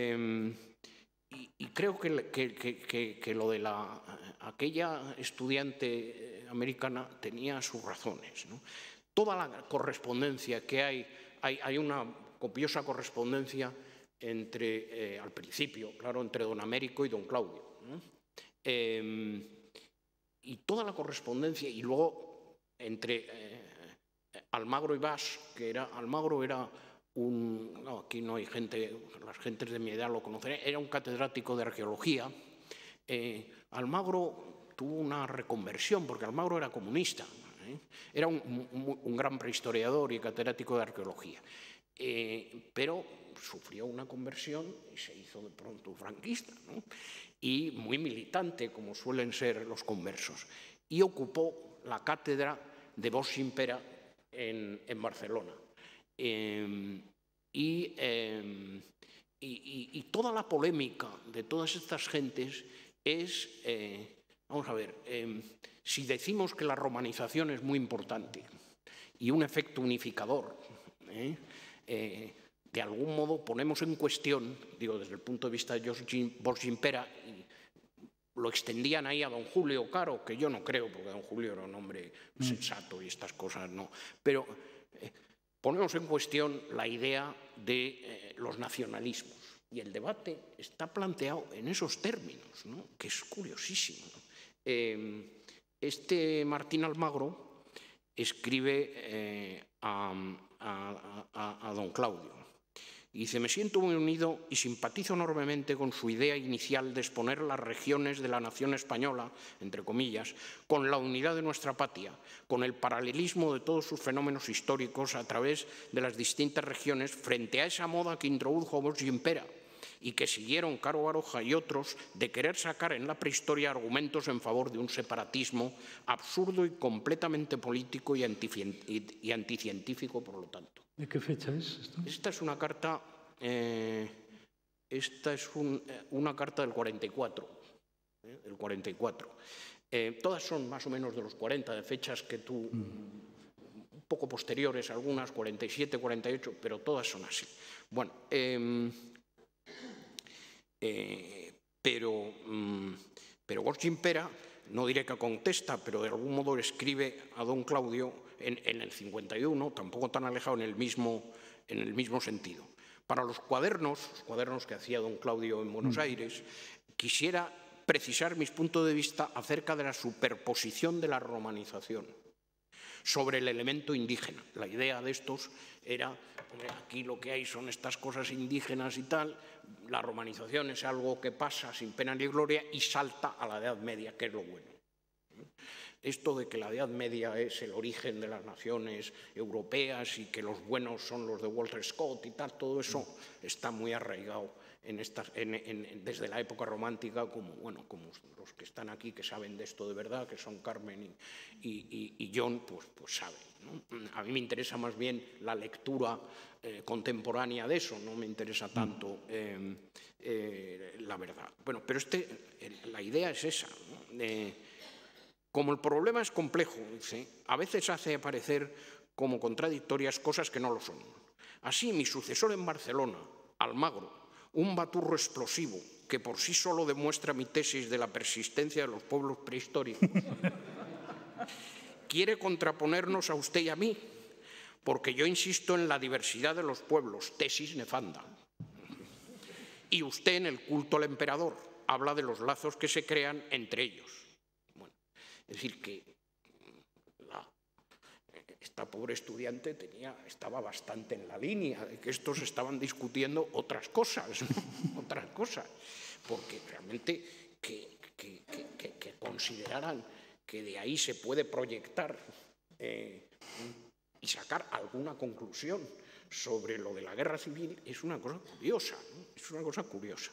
creo que lo de aquella estudiante americana tenía sus razones, ¿no? Toda la correspondencia que hay una copiosa correspondencia al principio, claro, entre don Américo y don Claudio, ¿no? Y toda la correspondencia, y luego entre Almagro y Bas, Almagro era aquí no hay gente, las gentes de mi edad lo conocerán, era un catedrático de arqueología. Almagro tuvo una reconversión, porque Almagro era comunista, era un gran prehistoriador y catedrático de arqueología, pero sufrió una conversión y se hizo de pronto franquista, ¿no? Y muy militante, como suelen ser los conversos, y ocupó la cátedra de Vos Impera en Barcelona. Y toda la polémica de todas estas gentes es, vamos a ver, si decimos que la romanización es muy importante y un efecto unificador, de algún modo ponemos en cuestión, digo, desde el punto de vista de Vos Impera, y lo extendían ahí a don Julio Caro, que yo no creo, porque don Julio era un hombre sensato y estas cosas no, pero ponemos en cuestión la idea de los nacionalismos. Y el debate está planteado en esos términos, ¿no? Que es curiosísimo, ¿no? Este Martín Almagro escribe a don Claudio Y dice, me siento muy unido y simpatizo enormemente con su idea inicial de exponer las regiones de la nación española, entre comillas, con la unidad de nuestra patria, con el paralelismo de todos sus fenómenos históricos a través de las distintas regiones frente a esa moda que introdujo Bosch Gimpera y que siguieron Caro Baroja y otros de querer sacar en la prehistoria argumentos en favor de un separatismo absurdo y completamente político y anticientífico, por lo tanto. ¿De qué fecha es esto? Esta es una carta, una carta del 44. Del 44. Todas son más o menos de los 40, de fechas que tú, un poco posteriores, algunas 47, 48, pero todas son así. Bueno, pero Bosch Gimpera, no diré que contesta, pero de algún modo escribe a don Claudio en el 51, tampoco tan alejado en el mismo sentido. Para los cuadernos que hacía don Claudio en Buenos Aires, quisiera precisar mis puntos de vista acerca de la superposición de la romanización sobre el elemento indígena. La idea de estos era, hombre, aquí lo que hay son estas cosas indígenas y tal, la romanización es algo que pasa sin pena ni gloria y salta a la Edad Media, que es lo bueno. Esto de que la Edad Media es el origen de las naciones europeas y que los buenos son los de Walter Scott y tal, todo eso está muy arraigado desde la época romántica, como los que están aquí que saben de esto de verdad, que son Carmen y John, pues saben, ¿no? A mí me interesa más bien la lectura contemporánea de eso, no me interesa tanto la verdad. Bueno, pero la idea es esa, ¿no? Como el problema es complejo, dice, a veces hace aparecer como contradictorias cosas que no lo son. Así, mi sucesor en Barcelona, Almagro, un baturro explosivo que por sí solo demuestra mi tesis de la persistencia de los pueblos prehistóricos, quiere contraponernos a usted y a mí, porque yo insisto en la diversidad de los pueblos, tesis nefanda. Y usted en el culto al emperador habla de los lazos que se crean entre ellos. Es decir, que esta pobre estudiante estaba bastante en la línea de que estos estaban discutiendo otras cosas, ¿no? Otras cosas, porque realmente que consideraran que de ahí se puede proyectar y sacar alguna conclusión sobre lo de la guerra civil es una cosa curiosa, ¿no? Es una cosa curiosa.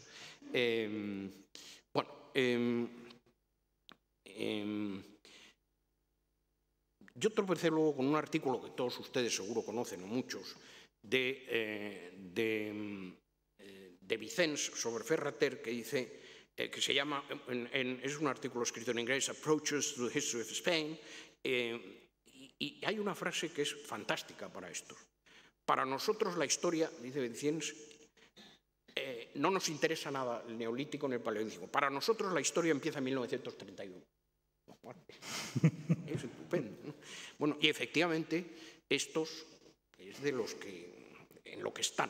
Yo tropecé luego con un artículo que todos ustedes seguro conocen, o muchos, de Vicens sobre Ferrater, que dice, que se llama, es un artículo escrito en inglés, Approaches to the History of Spain, y hay una frase que es fantástica para esto. Para nosotros la historia, dice Vicens, no nos interesa nada el neolítico ni el paleolítico. Para nosotros la historia empieza en 1931. Es estupendo, ¿no? Bueno, y efectivamente estos es de los que en lo que están.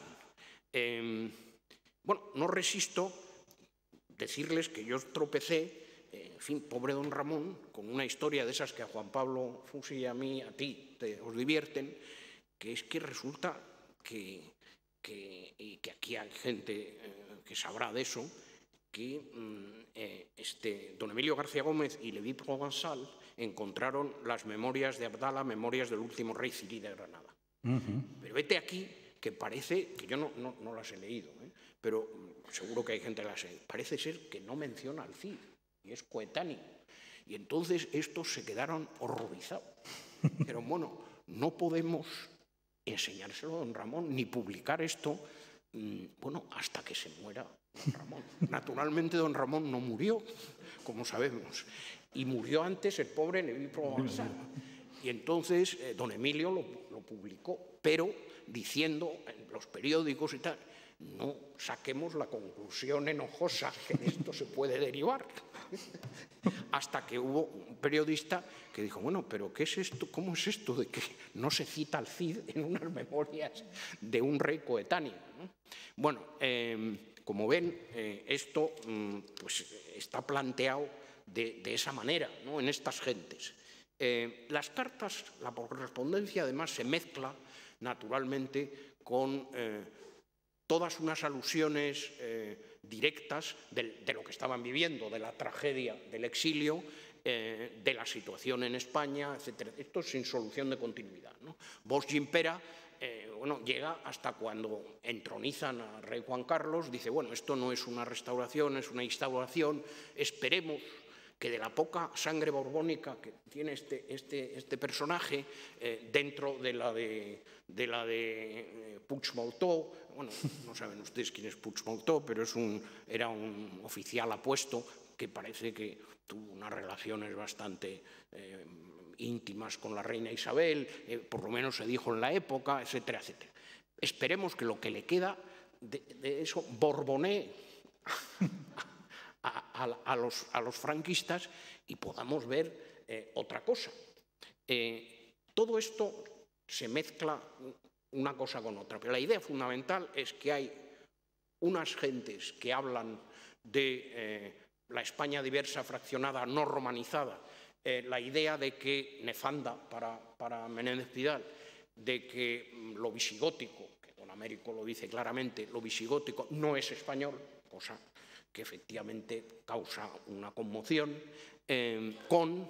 Bueno, no resisto decirles que yo tropecé, en fin, pobre don Ramón, con una historia de esas que a Juan Pablo Fusi y a mí, a ti, os divierten, que es que resulta que aquí hay gente que sabrá de eso, que don Emilio García Gómez y Leví Provençal encontraron las memorias de Abdala, memorias del último rey Cirí de Granada. Pero vete aquí, que parece, que yo no las he leído, pero seguro que hay gente que las lee, parece ser que no menciona al Cid, y es coetáneo. Y entonces estos se quedaron horrorizados. Pero bueno, no podemos enseñárselo a don Ramón, ni publicar esto, bueno, hasta que se muera don Ramón. Naturalmente don Ramón no murió, como sabemos, y murió antes el pobre Leví Provençal. Y entonces don Emilio lo publicó, pero diciendo en los periódicos y tal, no saquemos la conclusión enojosa que de esto se puede derivar. Hasta que hubo un periodista que dijo, bueno, pero ¿qué es esto? ¿Cómo es esto de que no se cita al Cid en unas memorias de un rey coetáneo, ¿no? Bueno, como ven, esto pues, está planteado de esa manera, ¿no? En estas gentes. Las cartas, la correspondencia además se mezcla naturalmente con todas unas alusiones directas de lo que estaban viviendo, de la tragedia del exilio, de la situación en España, etc. Esto es sin solución de continuidad, ¿no? Bosch Gimpera llega hasta cuando entronizan a rey Juan Carlos, dice, bueno, esto no es una restauración, es una instauración, esperemos que de la poca sangre borbónica que tiene este personaje, dentro de la de Puig-Moltó, bueno, no saben ustedes quién es Puig-Moltó, pero era un oficial apuesto que parece que tuvo unas relaciones bastante íntimas con la reina Isabel, por lo menos se dijo en la época, etcétera, etcétera. Esperemos que lo que le queda de eso borbonee a los franquistas y podamos ver otra cosa. Todo esto se mezcla una cosa con otra, pero la idea fundamental es que hay unas gentes que hablan de la España diversa, fraccionada, no romanizada, la idea de que, nefanda para Menéndez Pidal, de que lo visigótico, que don Américo lo dice claramente, lo visigótico no es español, cosa que efectivamente causa una conmoción, con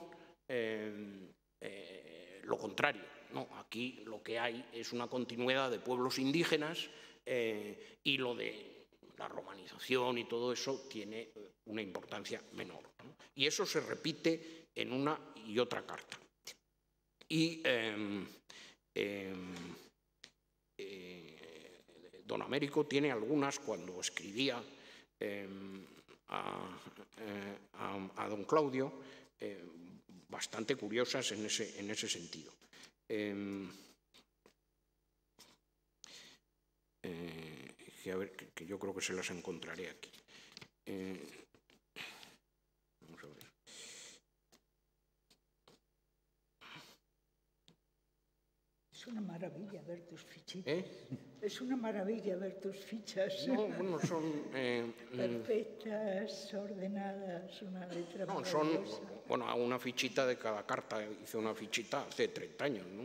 lo contrario, ¿no? Aquí lo que hay es una continuidad de pueblos indígenas y lo de la romanización y todo eso tiene una importancia menor, ¿no? Y eso se repite en una y otra carta. Y don Américo tiene algunas, cuando escribía a don Claudio, bastante curiosas en ese sentido. A ver, que yo creo que se las encontraré aquí. Vamos a ver. Es una maravilla ver tus fichitas. Es una maravilla ver tus fichas. No, bueno, son... perfectas, ordenadas, una letra no, maravillosa. son, bueno, a una fichita de cada carta. Hice una fichita hace 30 años, ¿no?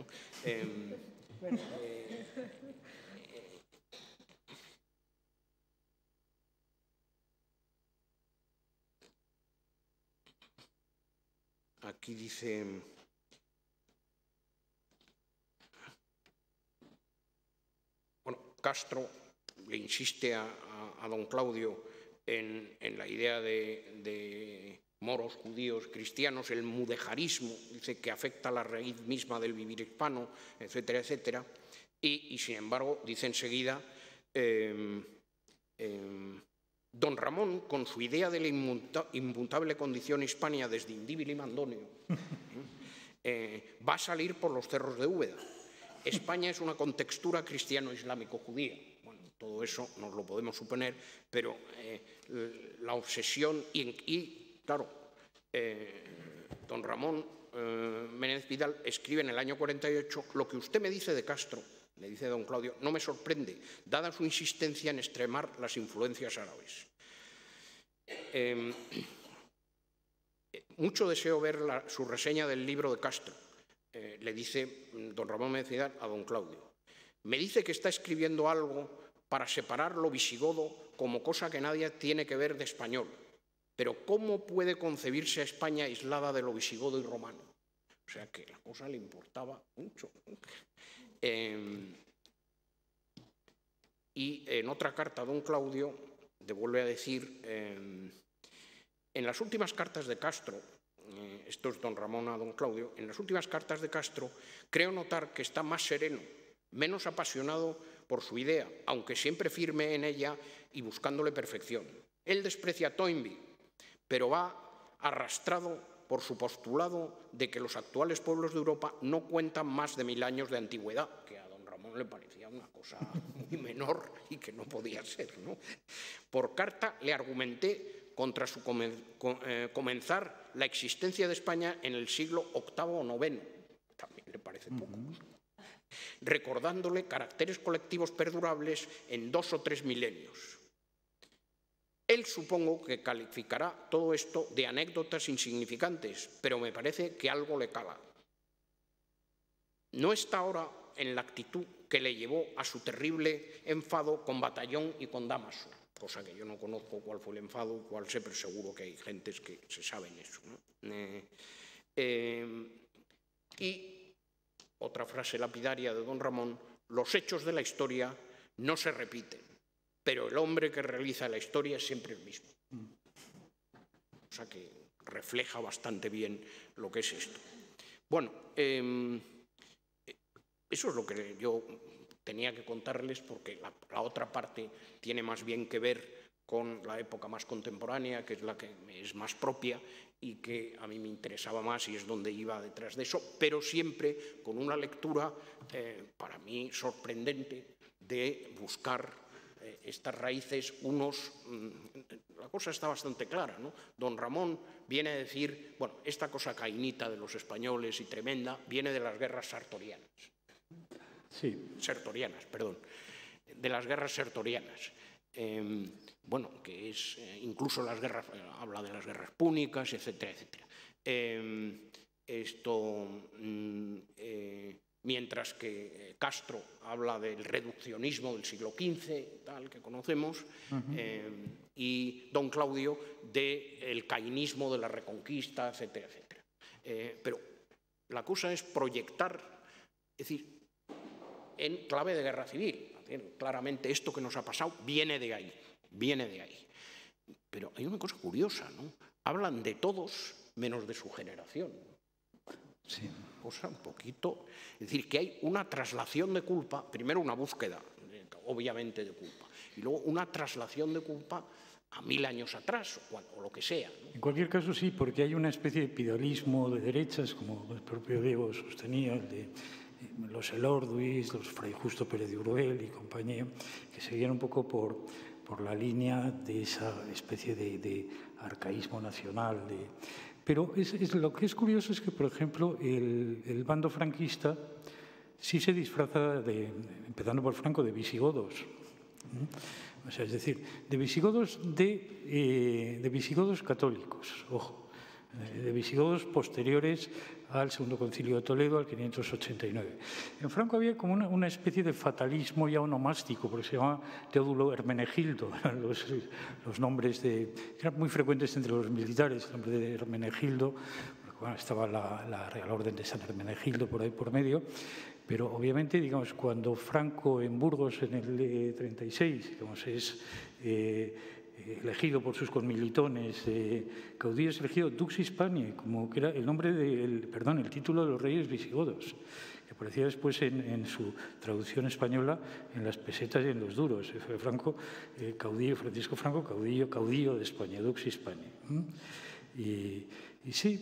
Aquí dice... Castro le insiste a don Claudio en la idea de moros, judíos, cristianos, el mudejarismo, dice que afecta la raíz misma del vivir hispano, etcétera, etcétera. Y sin embargo, dice enseguida, don Ramón, con su idea de la inmutable condición hispania desde Indíbil y Mandonio, va a salir por los cerros de Úbeda. España es una contextura cristiano-islámico-judía. Bueno, todo eso nos lo podemos suponer, pero la obsesión y claro, don Ramón Menéndez Pidal escribe en el año 48, lo que usted me dice de Castro, le dice don Claudio, no me sorprende, dada su insistencia en extremar las influencias árabes. Mucho deseo ver su reseña del libro de Castro. Le dice don Ramón Menéndez Pidal a don Claudio. Me dice que está escribiendo algo para separar lo visigodo como cosa que nadie tiene que ver de español. Pero ¿cómo puede concebirse a España aislada de lo visigodo y romano? O sea que la cosa le importaba mucho. Y en otra carta don Claudio le vuelve a decir, en las últimas cartas de Castro, esto es don Ramón a don Claudio, en las últimas cartas de Castro creo notar que está más sereno, menos apasionado por su idea, aunque siempre firme en ella y buscándole perfección. Él desprecia a Toynbee, pero va arrastrado por su postulado de que los actuales pueblos de Europa no cuentan más de 1000 años de antigüedad, que a don Ramón le parecía una cosa muy menor y que no podía ser, ¿no? Por carta le argumenté contra su comenzar la existencia de España en el siglo VIII o IX. También le parece poco. Recordándole caracteres colectivos perdurables en 2 o 3 milenios. Él supongo que calificará todo esto de anécdotas insignificantes, pero me parece que algo le cala. No está ahora en la actitud que le llevó a su terrible enfado con Batallón y con Dámaso, cosa que yo no conozco cuál fue el enfado, cuál sé, pero seguro que hay gentes que se saben eso, ¿no? Y otra frase lapidaria de don Ramón: los hechos de la historia no se repiten, pero el hombre que realiza la historia es siempre el mismo. O sea que refleja bastante bien lo que es esto. Bueno, eso es lo que yo tenía que contarles, porque la otra parte tiene más bien que ver con la época más contemporánea, que es la que me es más propia y que a mí me interesaba más y es donde iba detrás de eso, pero siempre con una lectura para mí sorprendente de buscar estas raíces. La cosa está bastante clara, ¿no? Don Ramón viene a decir, bueno, esta cosa cainita de los españoles y tremenda viene de las guerras sartorianas. Sí. Sertorianas, perdón. De las guerras sertorianas. Bueno, que es incluso las guerras, habla de las guerras púnicas, etcétera, etcétera. Mientras que Castro habla del reduccionismo del siglo XV, tal que conocemos, y don Claudio del cainismo de la Reconquista, etcétera, etcétera. Pero la cosa es proyectar, es decir, en clave de guerra civil. Claramente esto que nos ha pasado viene de ahí, viene de ahí. Pero hay una cosa curiosa, ¿no? Hablan de todos menos de su generación. Sí. Cosa un poquito... Es decir, que hay una traslación de culpa, primero una búsqueda, obviamente, de culpa, y luego una traslación de culpa a 1000 años atrás, o lo que sea, ¿no? En cualquier caso, sí, porque hay una especie de pidarismo de derechas, como el propio Diego sostenía, el de los Elorduis, los Fray Justo Pérez de Uruel y compañía, que seguían un poco por la línea de esa especie de arcaísmo nacional. Pero lo que es curioso es que, por ejemplo, el bando franquista sí se disfraza, empezando por Franco, de visigodos. O sea, es decir, de visigodos católicos, ojo, de visigodos posteriores al Segundo Concilio de Toledo, al 589. En Franco había como una especie de fatalismo ya onomástico, porque se llamaba Teodulo Hermenegildo, los nombres eran muy frecuentes entre los militares, el nombre de Hermenegildo, porque, bueno, estaba la Real Orden de San Hermenegildo por ahí por medio, pero obviamente, digamos, cuando Franco en Burgos en el 36, digamos, es elegido por sus conmilitones, Caudillo es elegido Dux Hispaniae, como que era el nombre el título de los reyes visigodos, que aparecía después en su traducción española en las pesetas y en los duros. Franco, Francisco Franco, caudillo de España, Dux Hispaniae. Y sí,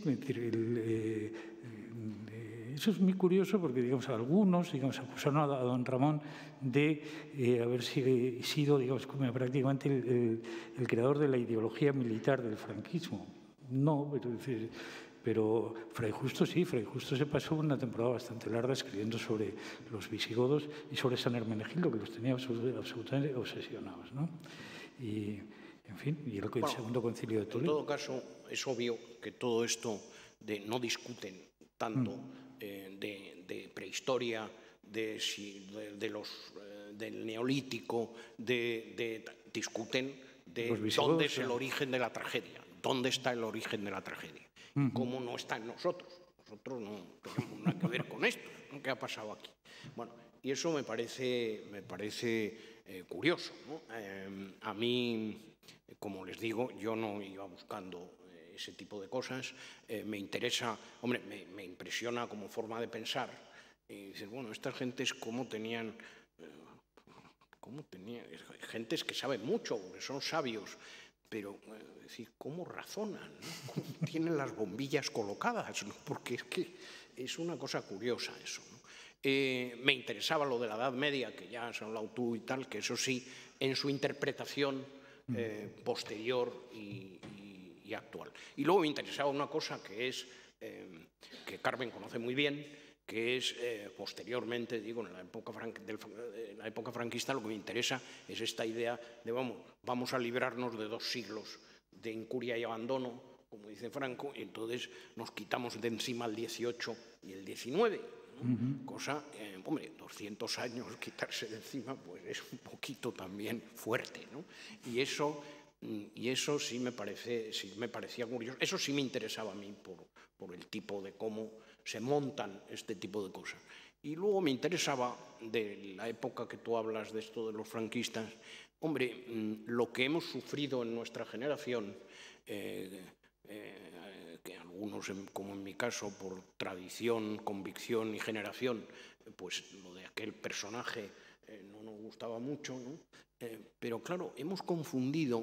eso es muy curioso porque, digamos, algunos, digamos, acusaron a don Ramón de haber sido, digamos, como prácticamente el creador de la ideología militar del franquismo. No, pero Fray Justo sí, Fray Justo se pasó una temporada bastante larga escribiendo sobre los visigodos y sobre San Hermenegildo, que los tenía absolutamente obsesionados, ¿no? Y, en fin, y el Segundo Concilio de Toledo. En todo caso, es obvio que todo esto no discuten tanto de prehistoria, del neolítico, discuten de dónde es el origen de la tragedia, dónde está el origen de la tragedia, y cómo no está en nosotros. Nosotros no tenemos nada que ver con esto, ¿no? ¿Qué ha pasado aquí? Bueno, y eso me parece curioso, ¿no? A mí, como les digo, yo no iba buscando ese tipo de cosas. Me interesa, hombre, me impresiona como forma de pensar. Y dices, bueno, estas gentes cómo tenían gentes que saben mucho, que son sabios, pero decir, ¿cómo razonan? ¿No? ¿Cómo tienen las bombillas colocadas? ¿No? Porque es que es una cosa curiosa eso, ¿no? Me interesaba lo de la Edad Media, que ya has hablado tú y tal, que eso sí, en su interpretación posterior y actual. Y luego me interesaba una cosa que es, que Carmen conoce muy bien, que es posteriormente, digo, en la época franquista, lo que me interesa es esta idea de vamos a librarnos de 2 siglos de incuria y abandono, como dice Franco, y entonces nos quitamos de encima el 18 y el 19, Cosa, hombre, 200 años quitarse de encima, pues es un poquito también fuerte, ¿no? Y eso sí me parecía curioso. Eso sí me interesaba a mí por el tipo de cómo se montan este tipo de cosas. Y luego me interesaba, de la época que tú hablas de esto de los franquistas, hombre, lo que hemos sufrido en nuestra generación, que algunos, como en mi caso, por tradición, convicción y generación, pues lo de aquel personaje no nos gustaba mucho, ¿no? Pero claro, hemos confundido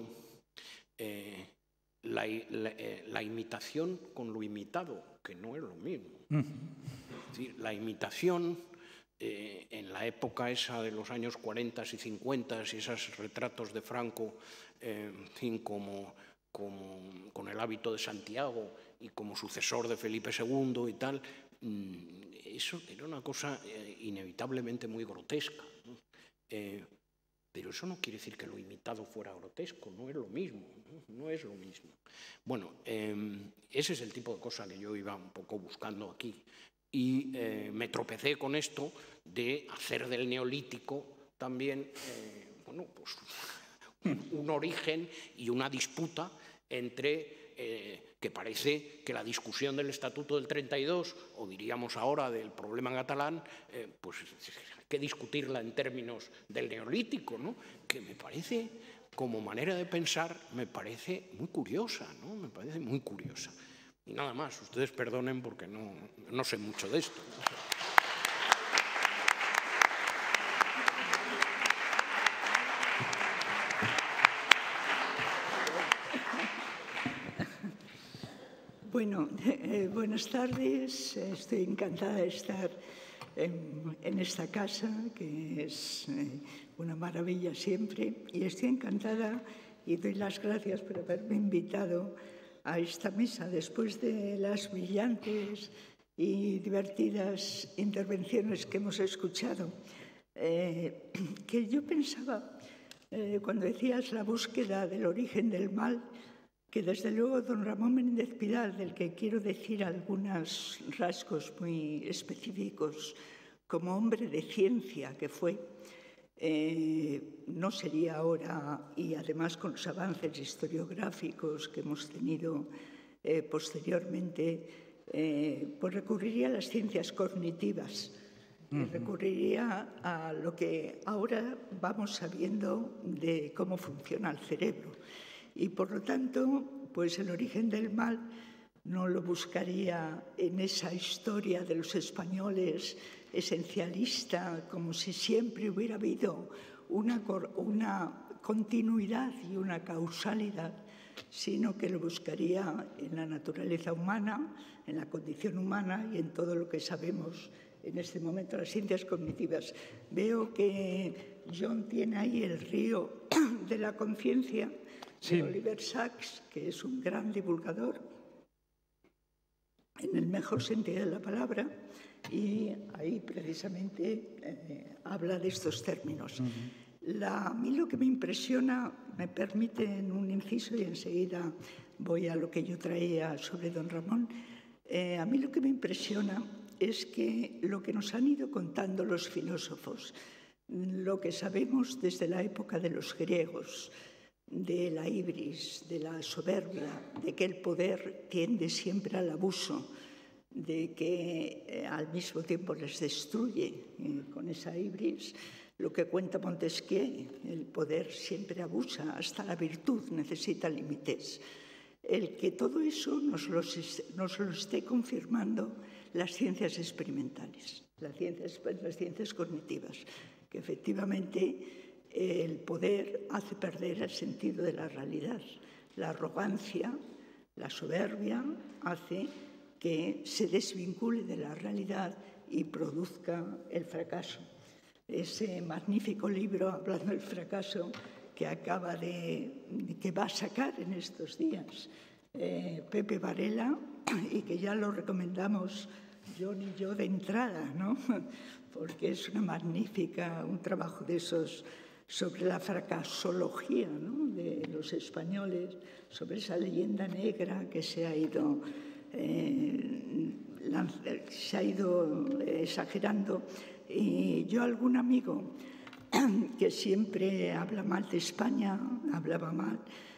la imitación con lo imitado, que no es lo mismo. Es decir, la imitación en la época esa de los años 40 y 50 y esos retratos de Franco, en fin, con el hábito de Santiago y como sucesor de Felipe II y tal, eso era una cosa inevitablemente muy grotesca, ¿no? Pero eso no quiere decir que lo imitado fuera grotesco, no es lo mismo, no es lo mismo. Bueno, ese es el tipo de cosa que yo iba un poco buscando aquí. Y me tropecé con esto de hacer del neolítico también, bueno, pues un origen y una disputa entre, que parece que la discusión del Estatuto del 32, o diríamos ahora del problema catalán, pues hay que discutirla en términos del neolítico, ¿no? Que me parece, como manera de pensar, me parece muy curiosa, ¿no? Me parece muy curiosa. Y nada más, ustedes perdonen porque no sé mucho de esto. Bueno, buenas tardes. Estoy encantada de estar en esta casa, que es una maravilla siempre. Y estoy encantada y doy las gracias por haberme invitado a esta mesa después de las brillantes y divertidas intervenciones que hemos escuchado. Que yo pensaba, cuando decías la búsqueda del origen del mal, que desde luego don Ramón Menéndez Pidal, del que quiero decir algunos rasgos muy específicos, como hombre de ciencia que fue, no sería ahora, y además con los avances historiográficos que hemos tenido posteriormente, pues recurriría a las ciencias cognitivas, recurriría a lo que ahora vamos sabiendo de cómo funciona el cerebro. Y por lo tanto, pues el origen del mal no lo buscaría en esa historia de los españoles esencialista, como si siempre hubiera habido una continuidad y una causalidad, sino que lo buscaría en la naturaleza humana, en la condición humana y en todo lo que sabemos en este momento, las ciencias cognitivas. Veo que John tiene ahí el río de la conciencia, de Oliver Sacks, que es un gran divulgador, en el mejor sentido de la palabra, y ahí precisamente habla de estos términos. A mí lo que me impresiona, me permiten un inciso y enseguida voy a lo que yo traía sobre don Ramón, a mí lo que me impresiona es que lo que nos han ido contando los filósofos, lo que sabemos desde la época de los griegos, de la ibris, de la soberbia, de que el poder tiende siempre al abuso, de que al mismo tiempo les destruye con esa ibris. Lo que cuenta Montesquieu, el poder siempre abusa, hasta la virtud necesita límites. El que todo eso nos lo esté confirmando las ciencias experimentales, las ciencias cognitivas, que efectivamente el poder hace perder el sentido de la realidad. La arrogancia, la soberbia hace que se desvincule de la realidad y produzca el fracaso. Ese magnífico libro, hablando del fracaso, que va a sacar en estos días Pepe Varela, y que ya lo recomendamos John y yo de entrada, ¿no? Porque es un trabajo de esos sobre la fracasología, ¿no?, de los españoles, sobre esa leyenda negra que se ha ido se ha ido exagerando. Yo, algún amigo que siempre habla mal de España, hablaba mal,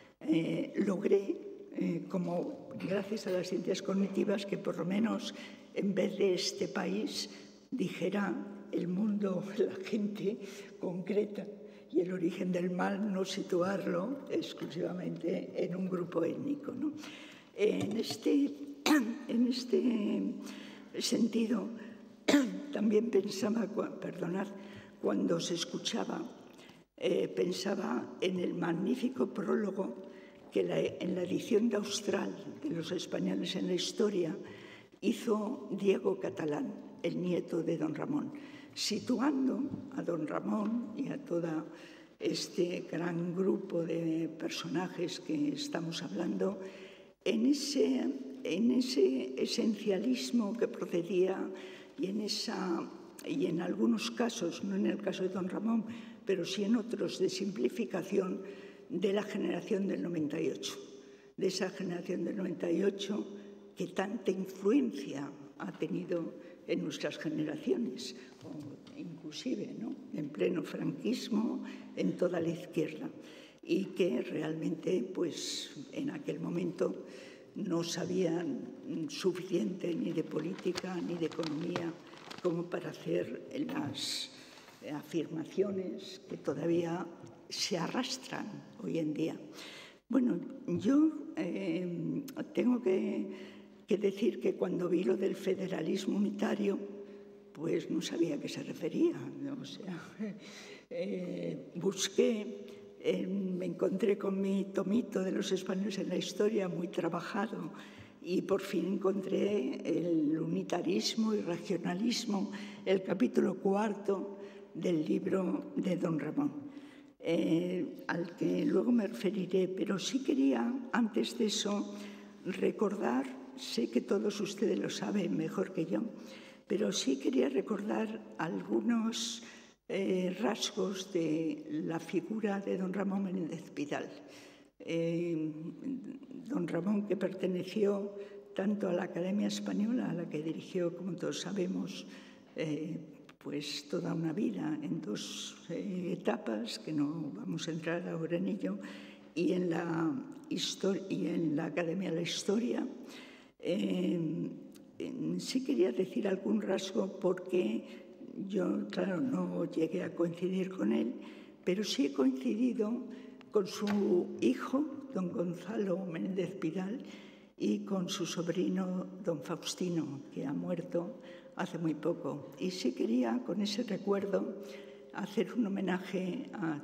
logré, como gracias a las ciencias cognitivas, que por lo menos en vez de este país dijera el mundo, la gente concreta, y el origen del mal no situarlo exclusivamente en un grupo étnico, ¿no? En este sentido, también pensaba, cuando se escuchaba, pensaba en el magnífico prólogo que en la edición de Austral de los españoles en la historia hizo Diego Catalán, el nieto de don Ramón, situando a don Ramón y a todo este gran grupo de personajes que estamos hablando en ese esencialismo que procedía y en algunos casos, no en el caso de don Ramón, pero sí en otros, de simplificación de la generación del 98, de esa generación del 98 que tanta influencia ha tenido en nuestras generaciones, o inclusive, ¿no?, en pleno franquismo, en toda la izquierda, y que realmente, pues, en aquel momento no sabían suficiente ni de política ni de economía como para hacer las afirmaciones que todavía se arrastran hoy en día. Bueno, yo tengo que decir que cuando vi lo del federalismo unitario, pues no sabía a qué se refería. O sea, busqué, me encontré con mi tomito de los españoles en la historia muy trabajado y por fin encontré el unitarismo y regionalismo, el capítulo 4 del libro de don Ramón, al que luego me referiré, pero sí quería, antes de eso, recordar, sé que todos ustedes lo saben mejor que yo, pero sí quería recordar algunos rasgos de la figura de don Ramón Menéndez Pidal. Don Ramón, que perteneció tanto a la Academia Española, a la que dirigió, como todos sabemos, pues toda una vida en dos etapas, que no vamos a entrar ahora en ello, y en la Academia de la Historia. Sí quería decir algún rasgo porque yo, claro, no llegué a coincidir con él, pero sí he coincidido con su hijo, don Gonzalo Menéndez Pidal, y con su sobrino, don Faustino, que ha muerto hace muy poco. Y sí quería, con ese recuerdo, hacer un homenaje a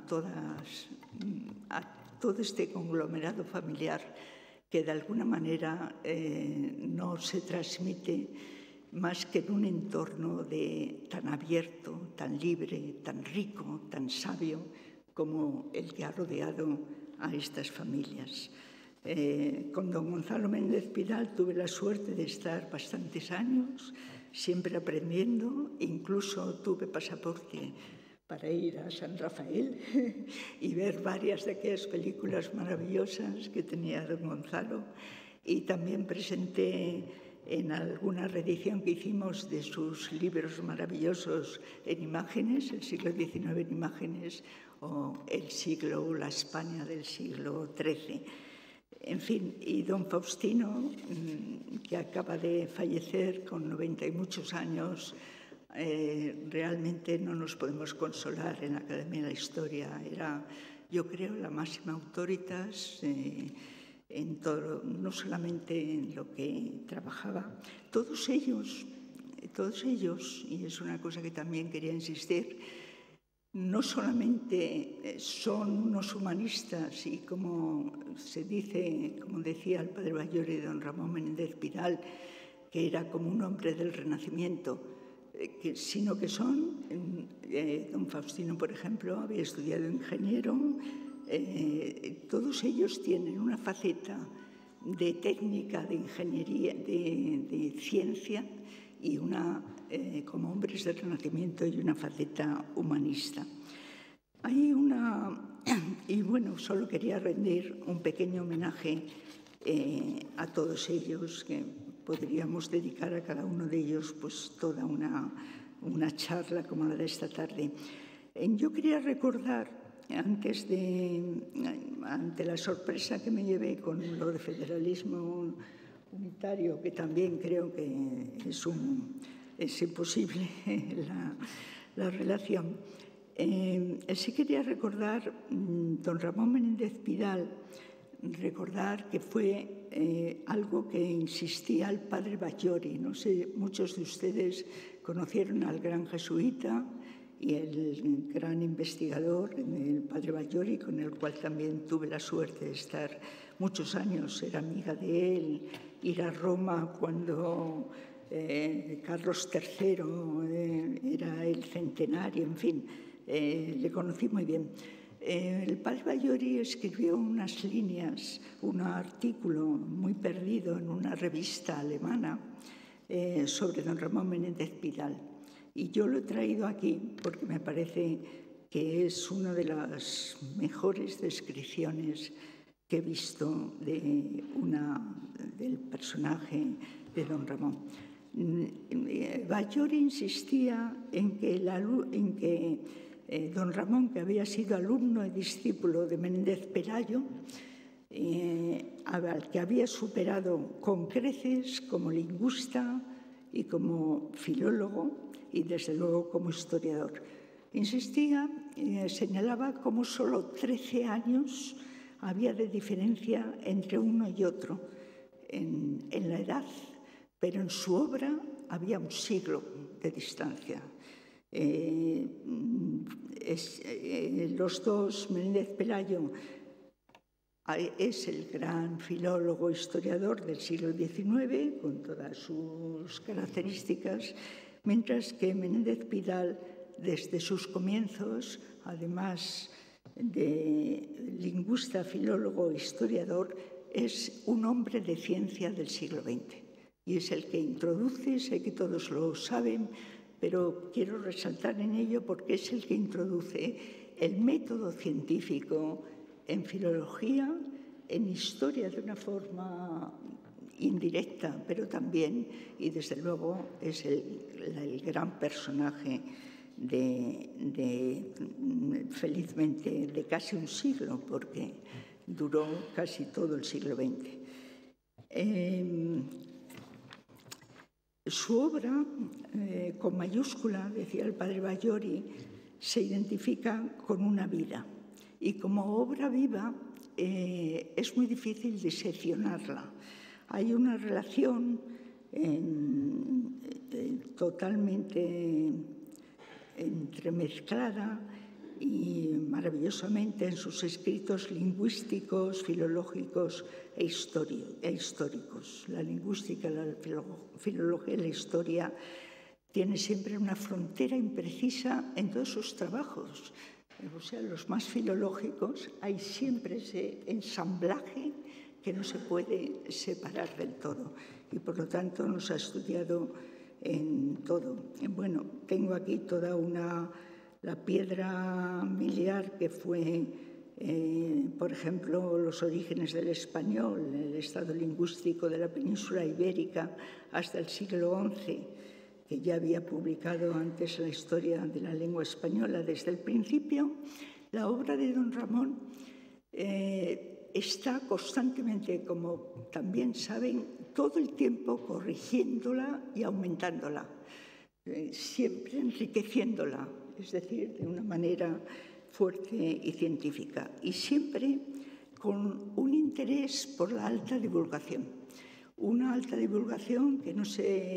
todo este conglomerado familiar que de alguna manera no se transmite más que en un entorno tan abierto, tan libre, tan rico, tan sabio como el que ha rodeado a estas familias. Con don Gonzalo Méndez Pidal tuve la suerte de estar bastantes años, siempre aprendiendo, incluso tuve pasaporte para ir a San Rafael y ver varias de aquellas películas maravillosas que tenía don Gonzalo, y también presenté en alguna reedición que hicimos de sus libros maravillosos en imágenes, el siglo XIX en imágenes, o la España del siglo XIII. En fin, y don Faustino, que acaba de fallecer con 90 y muchos años, realmente no nos podemos consolar en la Academia de la Historia. Era, yo creo, la máxima autoritas en todo, no solamente en lo que trabajaba. Todos ellos, y es una cosa que también quería insistir, no solamente son unos humanistas y como se dice, como decía el padre Bayori de don Ramón Menéndez Pidal, que era como un hombre del Renacimiento, sino que son, don Faustino, por ejemplo, había estudiado ingeniero, todos ellos tienen una faceta de técnica, de ingeniería, de ciencia, y como hombres del Renacimiento, y una faceta humanista. Y bueno, solo quería rendir un pequeño homenaje a todos ellos, que podríamos dedicar a cada uno de ellos pues toda una charla como la de esta tarde. Yo quería recordar, ante la sorpresa que me llevé con lo de federalismo unitario, que también creo que es imposible la relación, sí quería recordar don Ramón Menéndez Pidal, recordar que fue algo que insistía el padre Batllori. No sé, muchos de ustedes conocieron al gran jesuita y el gran investigador, el padre Batllori, con el cual también tuve la suerte de estar muchos años. Era amiga de él, ir a Roma cuando Carlos III era el centenario, en fin, le conocí muy bien. El padre Batllori escribió unas líneas, un artículo muy perdido en una revista alemana sobre don Ramón Menéndez Pidal. Y yo lo he traído aquí porque me parece que es una de las mejores descripciones que he visto del personaje de don Ramón. Batllori insistía en que don Ramón, que había sido alumno y discípulo de Menéndez Pelayo, al que había superado con creces como lingüista y como filólogo y desde luego como historiador. Insistía, señalaba cómo solo 13 años había de diferencia entre uno y otro en la edad, pero en su obra había un siglo de distancia. Los dos, Menéndez Pelayo es el gran filólogo historiador del siglo XIX, con todas sus características, mientras que Menéndez Pidal, desde sus comienzos, además de lingüista, filólogo, historiador, es un hombre de ciencia del siglo XX. Y es el que introduce, sé que todos lo saben, pero quiero resaltar en ello porque es el que introduce el método científico en filología, en historia de una forma indirecta, pero también, y desde luego, es el gran personaje felizmente, de casi un siglo, porque duró casi todo el siglo XX. Su obra, con mayúscula, decía el padre Batllori, se identifica con una vida. Y como obra viva es muy difícil diseccionarla. Hay una relación totalmente entremezclada y maravillosamente en sus escritos lingüísticos, filológicos e históricos. La lingüística, la filología y la historia tiene siempre una frontera imprecisa en todos sus trabajos. O sea, los más filológicos hay siempre ese ensamblaje que no se puede separar del todo y por lo tanto nos ha estudiado en todo. Bueno, tengo aquí toda la piedra miliar que fue, por ejemplo, los orígenes del español, el estado lingüístico de la península ibérica hasta el siglo XI, que ya había publicado antes la historia de la lengua española. Desde el principio, la obra de don Ramón está constantemente, como también saben, todo el tiempo corrigiéndola y aumentándola, siempre enriqueciéndola, es decir, de una manera fuerte y científica, y siempre con un interés por la alta divulgación. Una alta divulgación que no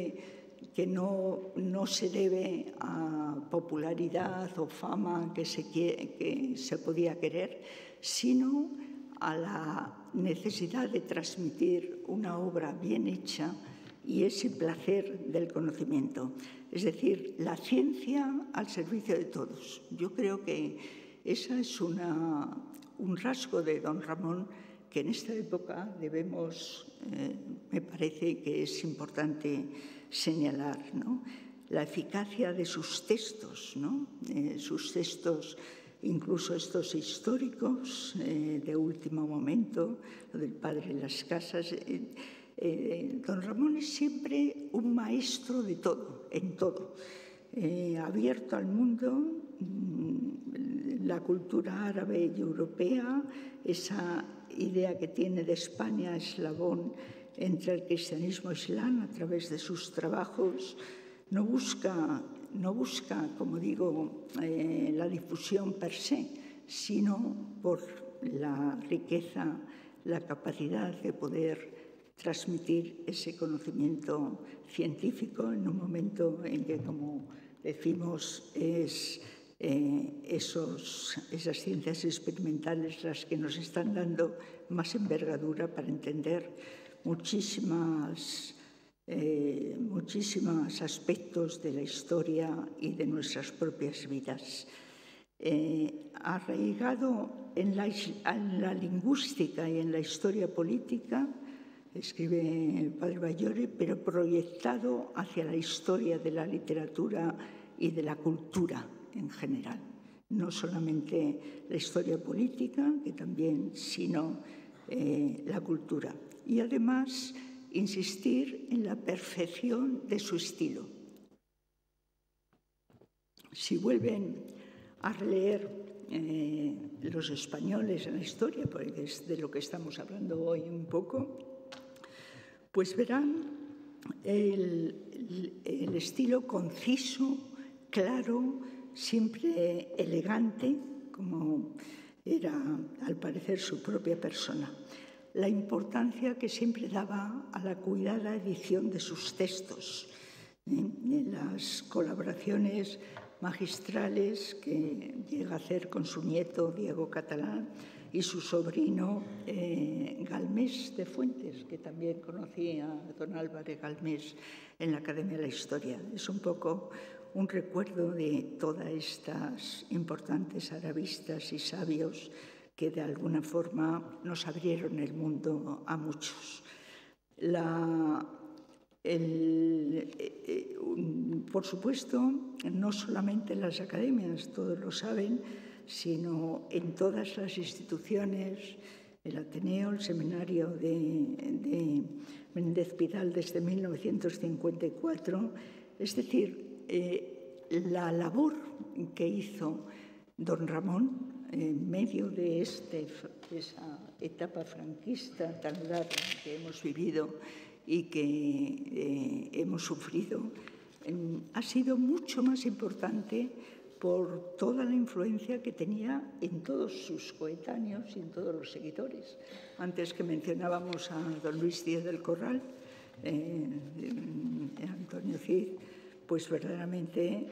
se debe a popularidad o fama que se podía querer, sino a la necesidad de transmitir una obra bien hecha y ese placer del conocimiento. Es decir, la ciencia al servicio de todos. Yo creo que esa es un rasgo de don Ramón que en esta época debemos, me parece que es importante señalar, ¿no? La eficacia de sus textos, ¿no? Sus textos, incluso estos históricos de último momento, lo del padre en las casas, Don Ramón es siempre un maestro de todo, en todo. Abierto al mundo, la cultura árabe y europea, esa idea que tiene de España, eslabón entre el cristianismo e Islam, a través de sus trabajos, no busca, como digo, la difusión per se, sino por la riqueza, la capacidad de poder transmitir ese conocimiento científico en un momento en que, como decimos, esas ciencias experimentales las que nos están dando más envergadura para entender muchísimos aspectos de la historia y de nuestras propias vidas. Arraigado en la lingüística y en la historia política, escribe el padre Baillore, pero proyectado hacia la historia de la literatura y de la cultura en general. No solamente la historia política, que también, sino la cultura. Y además insistir en la perfección de su estilo. Si vuelven a releer los españoles en la historia, porque es de lo que estamos hablando hoy un poco, pues verán el estilo conciso, claro, siempre elegante, como era al parecer su propia persona. La importancia que siempre daba a la cuidada edición de sus textos, en las colaboraciones magistrales que llega a hacer con su nieto Diego Catalán y su sobrino Galmés de Fuentes, que también conocía a don Álvarez Galmés en la Academia de la Historia. Es un poco un recuerdo de todas estas importantes arabistas y sabios que de alguna forma nos abrieron el mundo a muchos. Por supuesto, no solamente en las academias, todos lo saben, sino en todas las instituciones, el Ateneo, el Seminario de Menéndez Pidal desde 1954, es decir, la labor que hizo don Ramón en medio de esa etapa franquista tan larga que hemos vivido y que hemos sufrido, ha sido mucho más importante por toda la influencia que tenía en todos sus coetáneos y en todos los seguidores. Antes que mencionábamos a don Luis Díaz del Corral, Antonio Cid, pues verdaderamente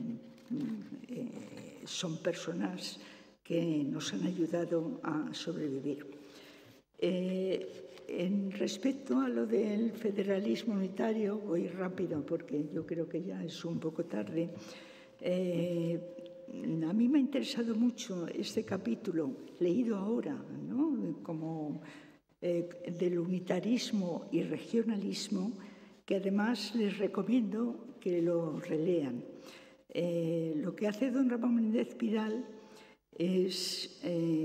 son personas que nos han ayudado a sobrevivir. Respecto a lo del federalismo unitario, voy rápido porque yo creo que ya es un poco tarde. A mí me ha interesado mucho este capítulo, leído ahora, ¿no? Como del unitarismo y regionalismo, que además les recomiendo que lo relean. Lo que hace don Ramón Menéndez Pidal es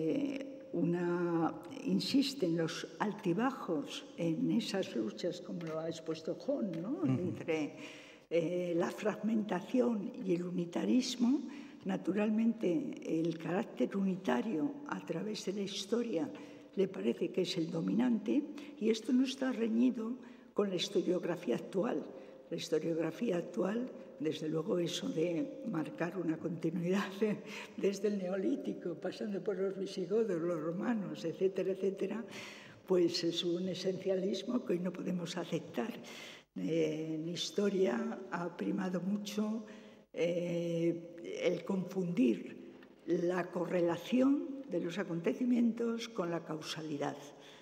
insiste en los altibajos, en esas luchas, como lo ha expuesto Jon, ¿no? Entre la fragmentación y el unitarismo. Naturalmente, el carácter unitario a través de la historia le parece que es el dominante, y esto no está reñido con la historiografía actual. La historiografía actual, desde luego, eso de marcar una continuidad desde el Neolítico, pasando por los visigodos, los romanos, etcétera, etcétera, pues es un esencialismo que hoy no podemos aceptar. En historia ha primado mucho el confundir la correlación de los acontecimientos con la causalidad.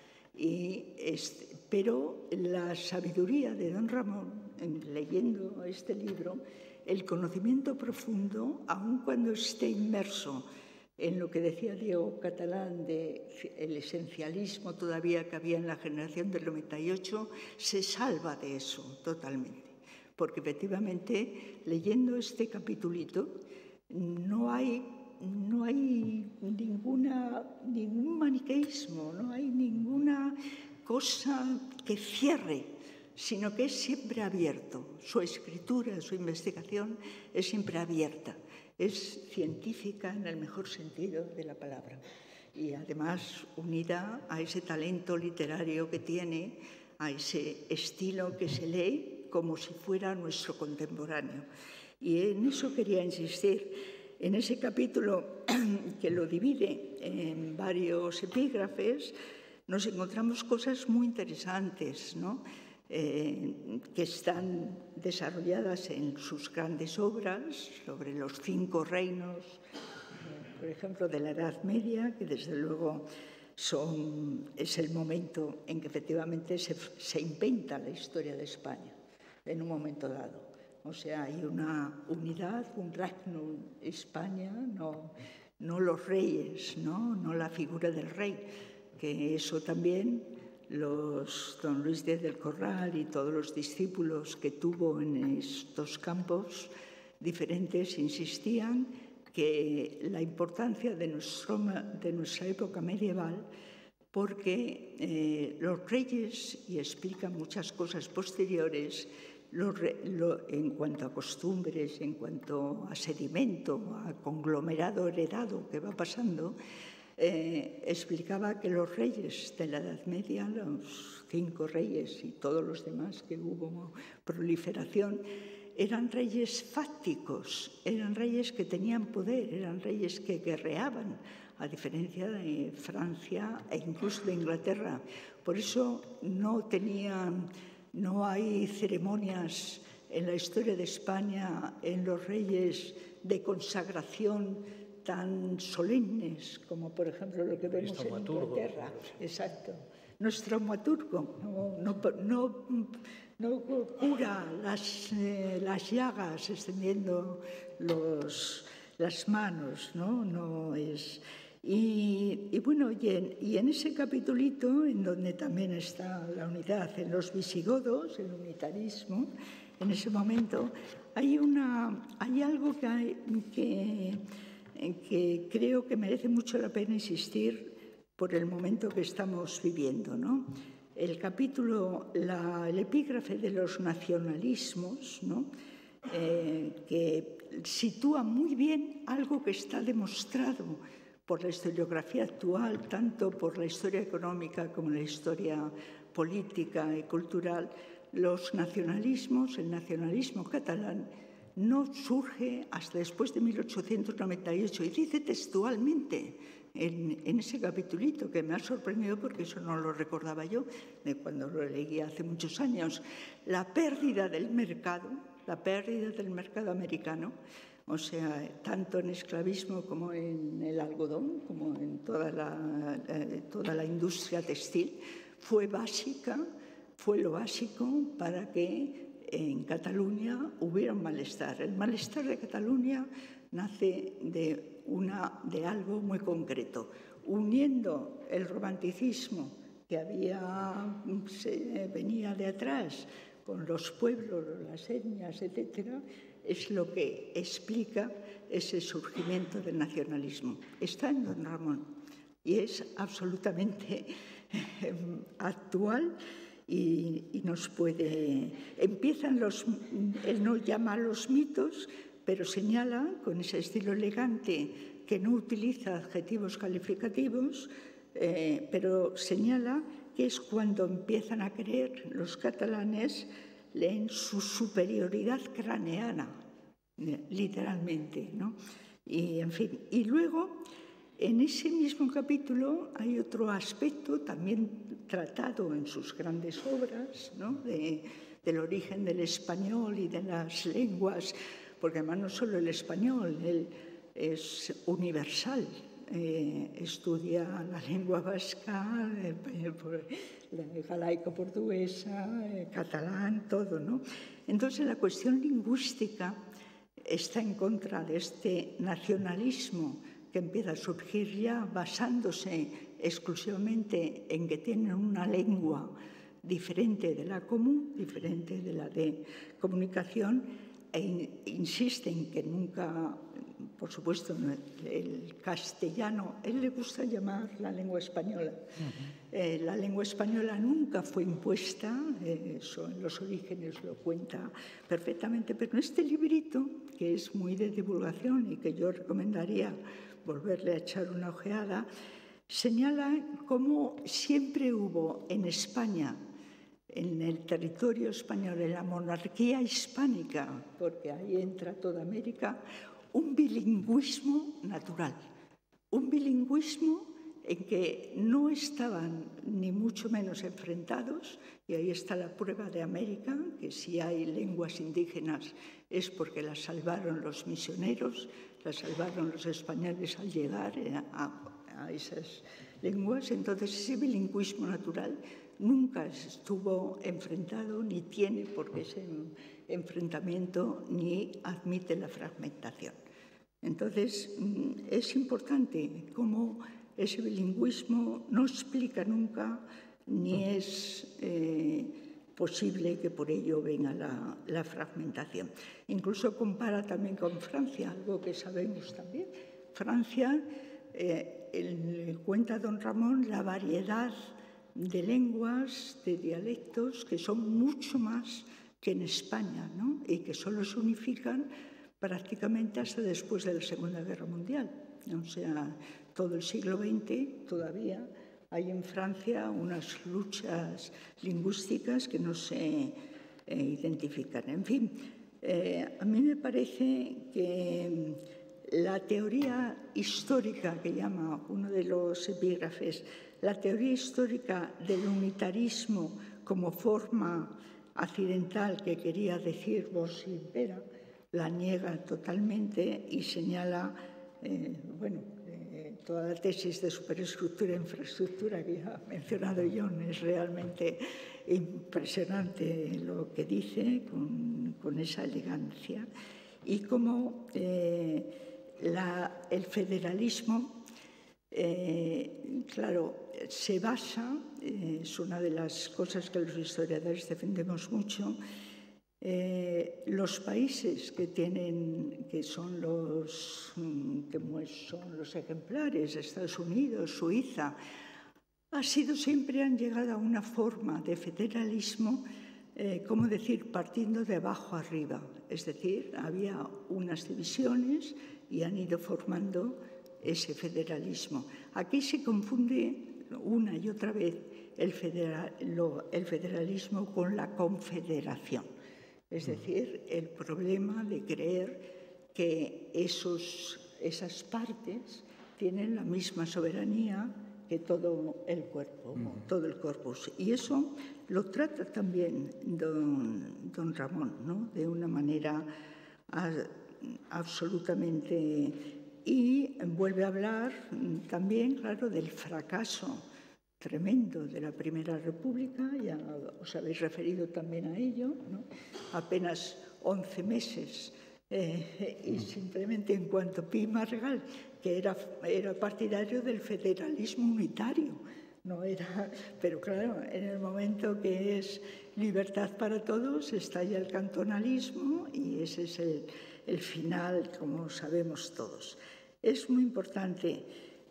Pero la sabiduría de don Ramón, leyendo este libro, el conocimiento profundo, aun cuando esté inmerso en lo que decía Diego Catalán del esencialismo todavía que había en la generación del 98, se salva de eso totalmente. Porque efectivamente, leyendo este capitulito, no hay ningún maniqueísmo, no hay ninguna cosa que cierre, sino que es siempre abierto. Su escritura, su investigación es siempre abierta. Es científica en el mejor sentido de la palabra. Y además unida a ese talento literario que tiene, a ese estilo que se lee como si fuera nuestro contemporáneo. Y en eso quería insistir. En ese capítulo que lo divide en varios epígrafes, nos encontramos cosas muy interesantes, ¿no? Que están desarrolladas en sus grandes obras sobre los 5 reinos, por ejemplo, de la Edad Media, que desde luego es el momento en que efectivamente se inventa la historia de España, en un momento dado. O sea, hay una unidad, un regnum España, no los reyes, no la figura del rey, que eso también don Luis Díaz del Corral y todos los discípulos que tuvo en estos campos diferentes insistían que la importancia de nuestra época medieval, porque los reyes, y explican muchas cosas posteriores, en cuanto a costumbres, en cuanto a sedimento, a conglomerado heredado que va pasando, explicaba que los reyes de la Edad Media, los 5 reyes y todos los demás que hubo proliferación, eran reyes fácticos, eran reyes que tenían poder, eran reyes que guerreaban, a diferencia de Francia e incluso de Inglaterra. Por eso no hay ceremonias en la historia de España en los reyes de consagración tan solemnes como, por ejemplo, lo que vemos en Inglaterra. Exacto. No es traumaturgo, no cura las llagas extendiendo las manos, no es. Y bueno, y en ese capitulito, en donde también está la unidad en los visigodos, el unitarismo, en ese momento hay algo que creo que merece mucho la pena insistir por el momento que estamos viviendo, ¿no? El capítulo, el epígrafe de los nacionalismos, ¿no? Que sitúa muy bien algo que está demostrado por la historiografía actual, tanto por la historia económica como la historia política y cultural. Los nacionalismos, el nacionalismo catalán, no surge hasta después de 1898, y dice textualmente en ese capitulito, que me ha sorprendido porque eso no lo recordaba yo, de cuando lo leí hace muchos años, la pérdida del mercado americano, o sea, tanto en esclavismo como en el algodón, como en toda la industria textil, fue lo básico para que en Cataluña hubiera un malestar. El malestar de Cataluña nace de algo muy concreto, uniendo el romanticismo que venía de atrás con los pueblos, las etnias, etcétera, es lo que explica ese surgimiento del nacionalismo. Está en Don Ramón y es absolutamente actual y nos puede. Él no llama a los mitos, pero señala con ese estilo elegante que no utiliza adjetivos calificativos, pero señala que es cuando empiezan a creer los catalanes en su superioridad craneana, literalmente, ¿no? Y, en fin, y luego, en ese mismo capítulo hay otro aspecto también tratado en sus grandes obras, ¿no? Del origen del español y de las lenguas, porque además no solo el español, él es universal. Estudia la lengua vasca, la galaico-portuguesa, catalán, todo, ¿no? Entonces la cuestión lingüística está en contra de este nacionalismo que empieza a surgir ya basándose exclusivamente en que tienen una lengua diferente de la común, diferente de la de comunicación, e insisten que nunca por supuesto, el castellano, él le gusta llamar la lengua española. La lengua española nunca fue impuesta, eso en los orígenes lo cuenta perfectamente, pero en este librito, que es muy de divulgación y que yo recomendaría volverle a echar una ojeada, señala cómo siempre hubo en España, en el territorio español, en la monarquía hispánica, porque ahí entra toda América, un bilingüismo natural, un bilingüismo en que no estaban ni mucho menos enfrentados, y ahí está la prueba de América, que si hay lenguas indígenas es porque las salvaron los misioneros, las salvaron los españoles al llegar a esas lenguas. Entonces ese bilingüismo natural nunca estuvo enfrentado, ni tiene por qué ese enfrentamiento, ni admite la fragmentación. Entonces, es importante cómo ese bilingüismo no explica nunca, ni es posible que por ello venga la fragmentación. Incluso compara también con Francia, algo que sabemos también. Francia, cuenta don Ramón la variedad de lenguas, de dialectos, que son mucho más que en España, ¿no? Y que solo se unifican prácticamente hasta después de la Segunda Guerra Mundial. O sea, todo el siglo XX todavía hay en Francia unas luchas lingüísticas que no se identifican. En fin, a mí me parece que la teoría histórica, que llama uno de los epígrafes, la teoría histórica del unitarismo como forma accidental que quería decir Bossi y Pera, la niega totalmente y señala, toda la tesis de superestructura e infraestructura que ya ha mencionado John, es realmente impresionante lo que dice con esa elegancia, y cómo el federalismo, claro, se basa, es una de las cosas que los historiadores defendemos mucho, los países que son los ejemplares, Estados Unidos, Suiza, siempre han llegado a una forma de federalismo, como decir, partiendo de abajo arriba. Es decir, había unas divisiones y han ido formando ese federalismo. Aquí se confunde una y otra vez el federalismo con la confederación. Es decir, el problema de creer que esas partes tienen la misma soberanía que todo el cuerpo, todo el corpus. Y eso lo trata también don Ramón, ¿no? De una manera absolutamente. Y vuelve a hablar también, claro, del fracaso tremendo de la Primera República, ya os habéis referido también a ello, ¿no? Apenas 11 meses, y simplemente en cuanto Pi Margall, que era partidario del federalismo unitario, no era, pero claro, en el momento que es libertad para todos, estalla el cantonalismo y ese es el final, como sabemos todos. Es muy importante.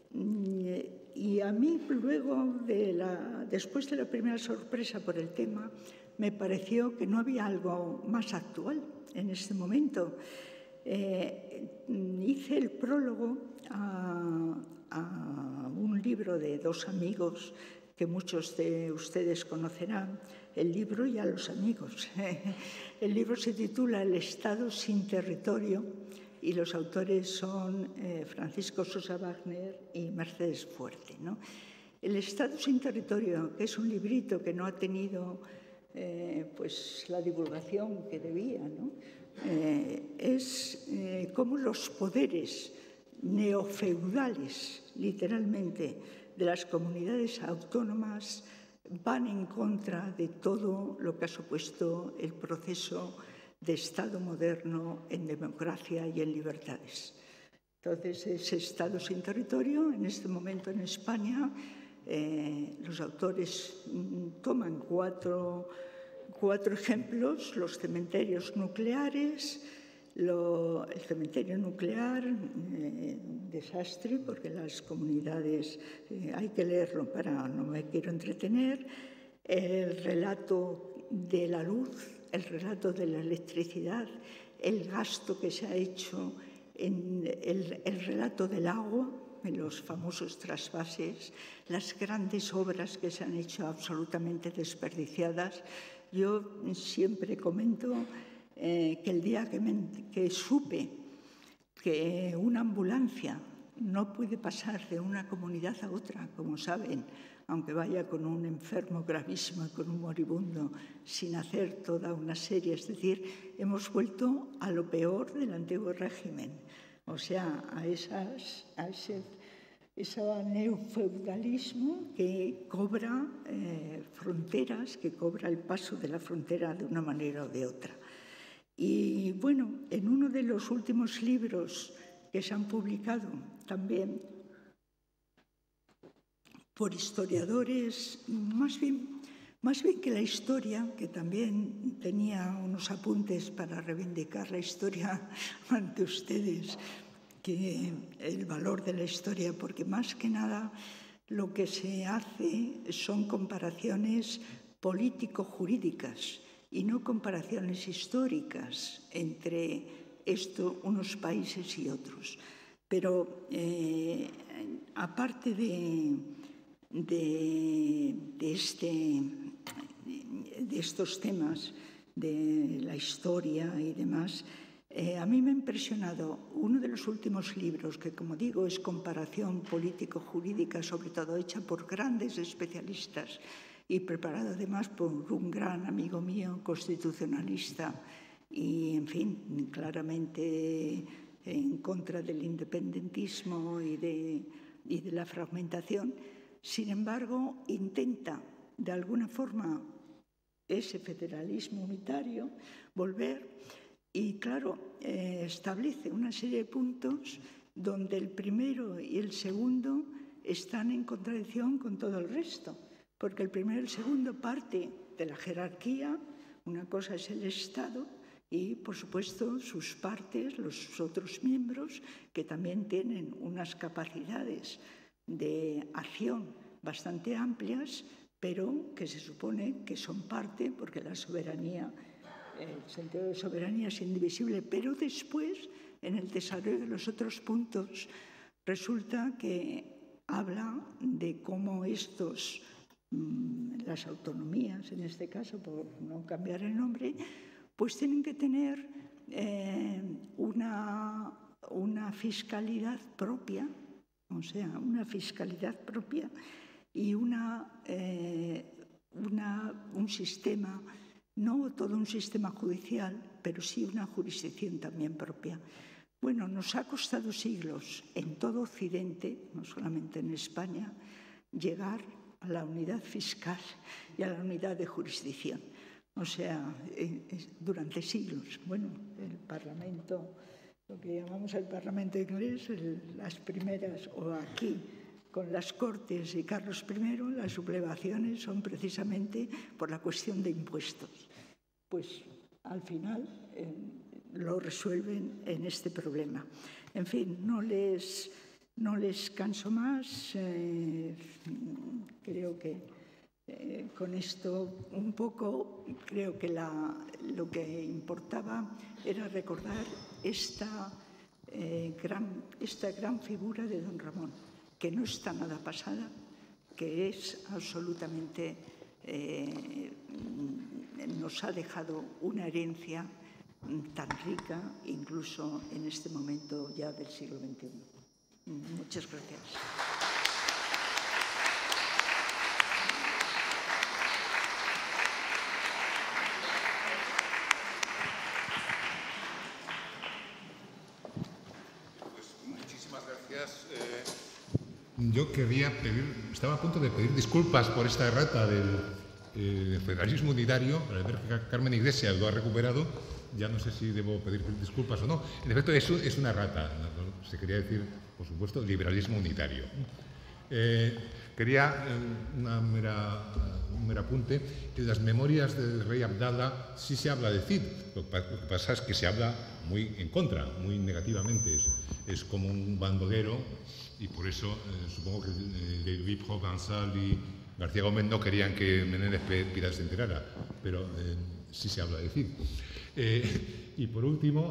Y a mí luego, después de la primera sorpresa por el tema, me pareció que no había algo más actual en este momento. Hice el prólogo a un libro de dos amigos que muchos de ustedes conocerán, el libro y a los amigos. El libro se titula El Estado sin territorio y los autores son Francisco Sosa Wagner y Mercedes Fuerte, ¿no? El Estado sin territorio, que es un librito que no ha tenido la divulgación que debía, ¿no? Es cómo los poderes neofeudales, literalmente, de las comunidades autónomas van en contra de todo lo que ha supuesto el proceso de Estado moderno en democracia y en libertades. Entonces, ese Estado sin territorio, en este momento en España, los autores toman cuatro ejemplos: los cementerios nucleares, El cementerio nuclear, desastre, porque las comunidades, hay que leerlo no me quiero entretener. El relato de la luz, el relato de la electricidad, el gasto que se ha hecho en el relato del agua, en los famosos trasvases, las grandes obras que se han hecho absolutamente desperdiciadas. Yo siempre comento que el día que supe que una ambulancia no puede pasar de una comunidad a otra, como saben, aunque vaya con un enfermo gravísimo y con un moribundo, sin hacer toda una serie. Es decir, hemos vuelto a lo peor del antiguo régimen, o sea, a ese neofeudalismo que cobra fronteras, que cobra el paso de la frontera de una manera o de otra. Y bueno, en uno de los últimos libros que se han publicado también por historiadores, más bien que la historia, que también tenía unos apuntes para reivindicar la historia ante ustedes, que el valor de la historia, porque más que nada lo que se hace son comparaciones político-jurídicas y no comparaciones históricas entre unos países y otros. Pero aparte de estos temas de la historia y demás, a mí me ha impresionado uno de los últimos libros que, como digo, es comparación político-jurídica, sobre todo hecha por grandes especialistas y preparado además por un gran amigo mío, constitucionalista y, en fin, claramente en contra del independentismo y de la fragmentación. Sin embargo, intenta, de alguna forma, ese federalismo unitario, volver y, claro, establece una serie de puntos donde el primero y el segundo están en contradicción con todo el resto, porque el primero y el segundo parte de la jerarquía, una cosa es el Estado y, por supuesto, sus partes, los otros miembros, que también tienen unas capacidades de acción bastante amplias, pero que se supone que son parte, porque la soberanía, el sentido de soberanía es indivisible, pero después, en el desarrollo de los otros puntos, resulta que habla de cómo las autonomías, en este caso, por no cambiar el nombre, pues tienen que tener una fiscalidad propia, o sea, una fiscalidad propia y un sistema, no todo un sistema judicial, pero sí una jurisdicción también propia. Bueno, nos ha costado siglos en todo Occidente, no solamente en España, llegar a la unidad fiscal y a la unidad de jurisdicción. O sea, durante siglos. Bueno, el Parlamento, lo que llamamos el Parlamento inglés, las primeras, o aquí, con las Cortes y Carlos I, las sublevaciones son precisamente por la cuestión de impuestos. Pues al final lo resuelven en este problema. En fin, no les canso más. Creo que con esto un poco, creo que lo que importaba era recordar esta gran figura de don Ramón, que no está nada pasada, que es absolutamente, nos ha dejado una herencia tan rica, incluso en este momento ya del siglo XXI. Muchas gracias. Yo quería estaba a punto de pedir disculpas por esta errata del federalismo unitario. Al ver que Carmen Iglesias lo ha recuperado, ya no sé si debo pedir disculpas o no. En efecto, eso es una errata. Se quería decir, por supuesto, liberalismo unitario. Quería un mero apunte. En las memorias del rey Abdalá sí se habla de Cid. Lo que pasa es que se habla muy en contra, muy negativamente. Es como un bandolero y por eso supongo que Louis Provençal y García Gómez no querían que Menéndez Pidal se enterara, pero sí se habla de Cid. Y por último,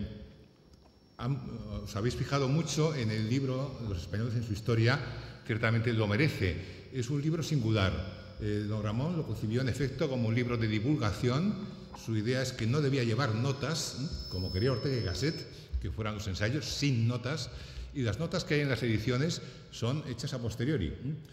os habéis fijado mucho en el libro Los españoles en su historia. Ciertamente lo merece. Es un libro singular. Don Ramón lo concibió en efecto como un libro de divulgación. Su idea es que no debía llevar notas, como quería Ortega y Gasset, que fueran los ensayos sin notas, y las notas que hay en las ediciones son hechas a posteriori.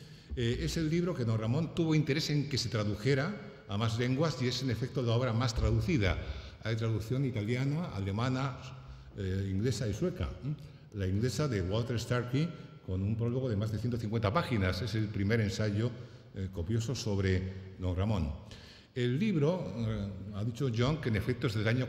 Es el libro que don Ramón tuvo interés en que se tradujera a más lenguas y es en efecto la obra más traducida. Hay traducción italiana, alemana, inglesa y sueca. La inglesa de Walter Starkey, con un prólogo de más de 150 páginas. Es el primer ensayo copioso sobre don Ramón. El libro, ha dicho John, que en efecto es del año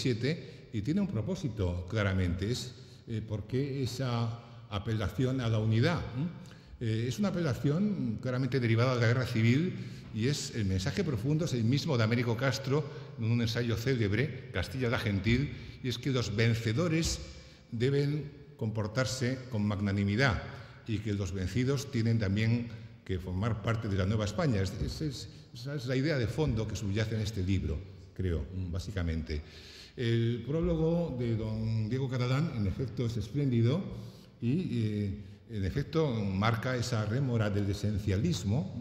47 y tiene un propósito claramente. Es ¿por qué esa apelación a la unidad? Es una apelación claramente derivada de la guerra civil y es el mensaje profundo, es el mismo de Américo Castro en un ensayo célebre, Castilla la Gentil, y es que los vencedores deben comportarse con magnanimidad y que los vencidos tienen también que formar parte de la nueva España. Esa es la idea de fondo que subyace en este libro, creo, básicamente. El prólogo de don Diego Catalán, en efecto, es espléndido y, en efecto, marca esa rémora del esencialismo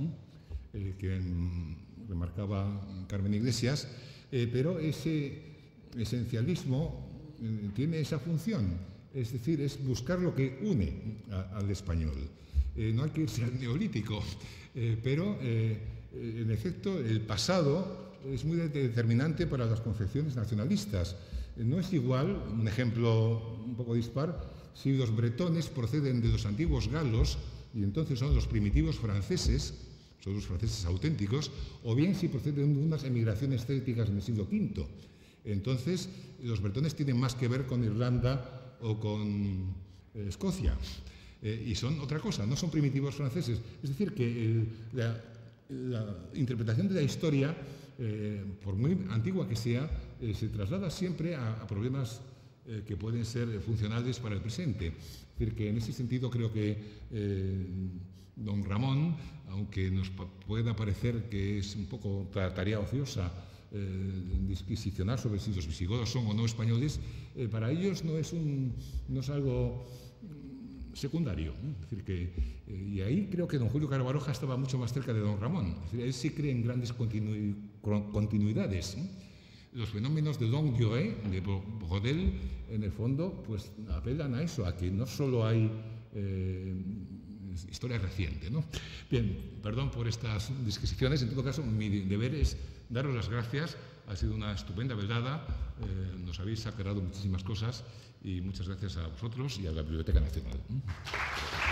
que remarcaba Carmen Iglesias, pero ese esencialismo tiene esa función. Es decir, es buscar lo que une al español. No hay que irse al neolítico, pero en efecto el pasado es muy determinante para las concepciones nacionalistas. No es igual, un ejemplo un poco dispar, si los bretones proceden de los antiguos galos y entonces son los primitivos franceses, son los franceses auténticos, o bien si proceden de unas emigraciones célticas en el siglo V. Entonces, los bretones tienen más que ver con Irlanda o con Escocia, y son otra cosa, no son primitivos franceses. Es decir, que la interpretación de la historia, por muy antigua que sea, se traslada siempre a problemas que pueden ser funcionales para el presente. Es decir, que en ese sentido creo que don Ramón, aunque nos pueda parecer que es un poco tarea ociosa disquisicionar sobre si los visigodos son o no españoles, para ellos no es algo secundario. Es decir, que, y ahí creo que don Julio Caro Baroja estaba mucho más cerca de don Ramón. Es decir, él sí cree en grandes continuidades. Los fenómenos de Don Dieué, de Brodel, en el fondo, pues apelan a eso, a que no solo hay historia reciente, ¿no? Bien, perdón por estas disquisiciones. En todo caso, mi deber es daros las gracias. Ha sido una estupenda velada. Nos habéis aclarado muchísimas cosas y muchas gracias a vosotros y a la Biblioteca Nacional.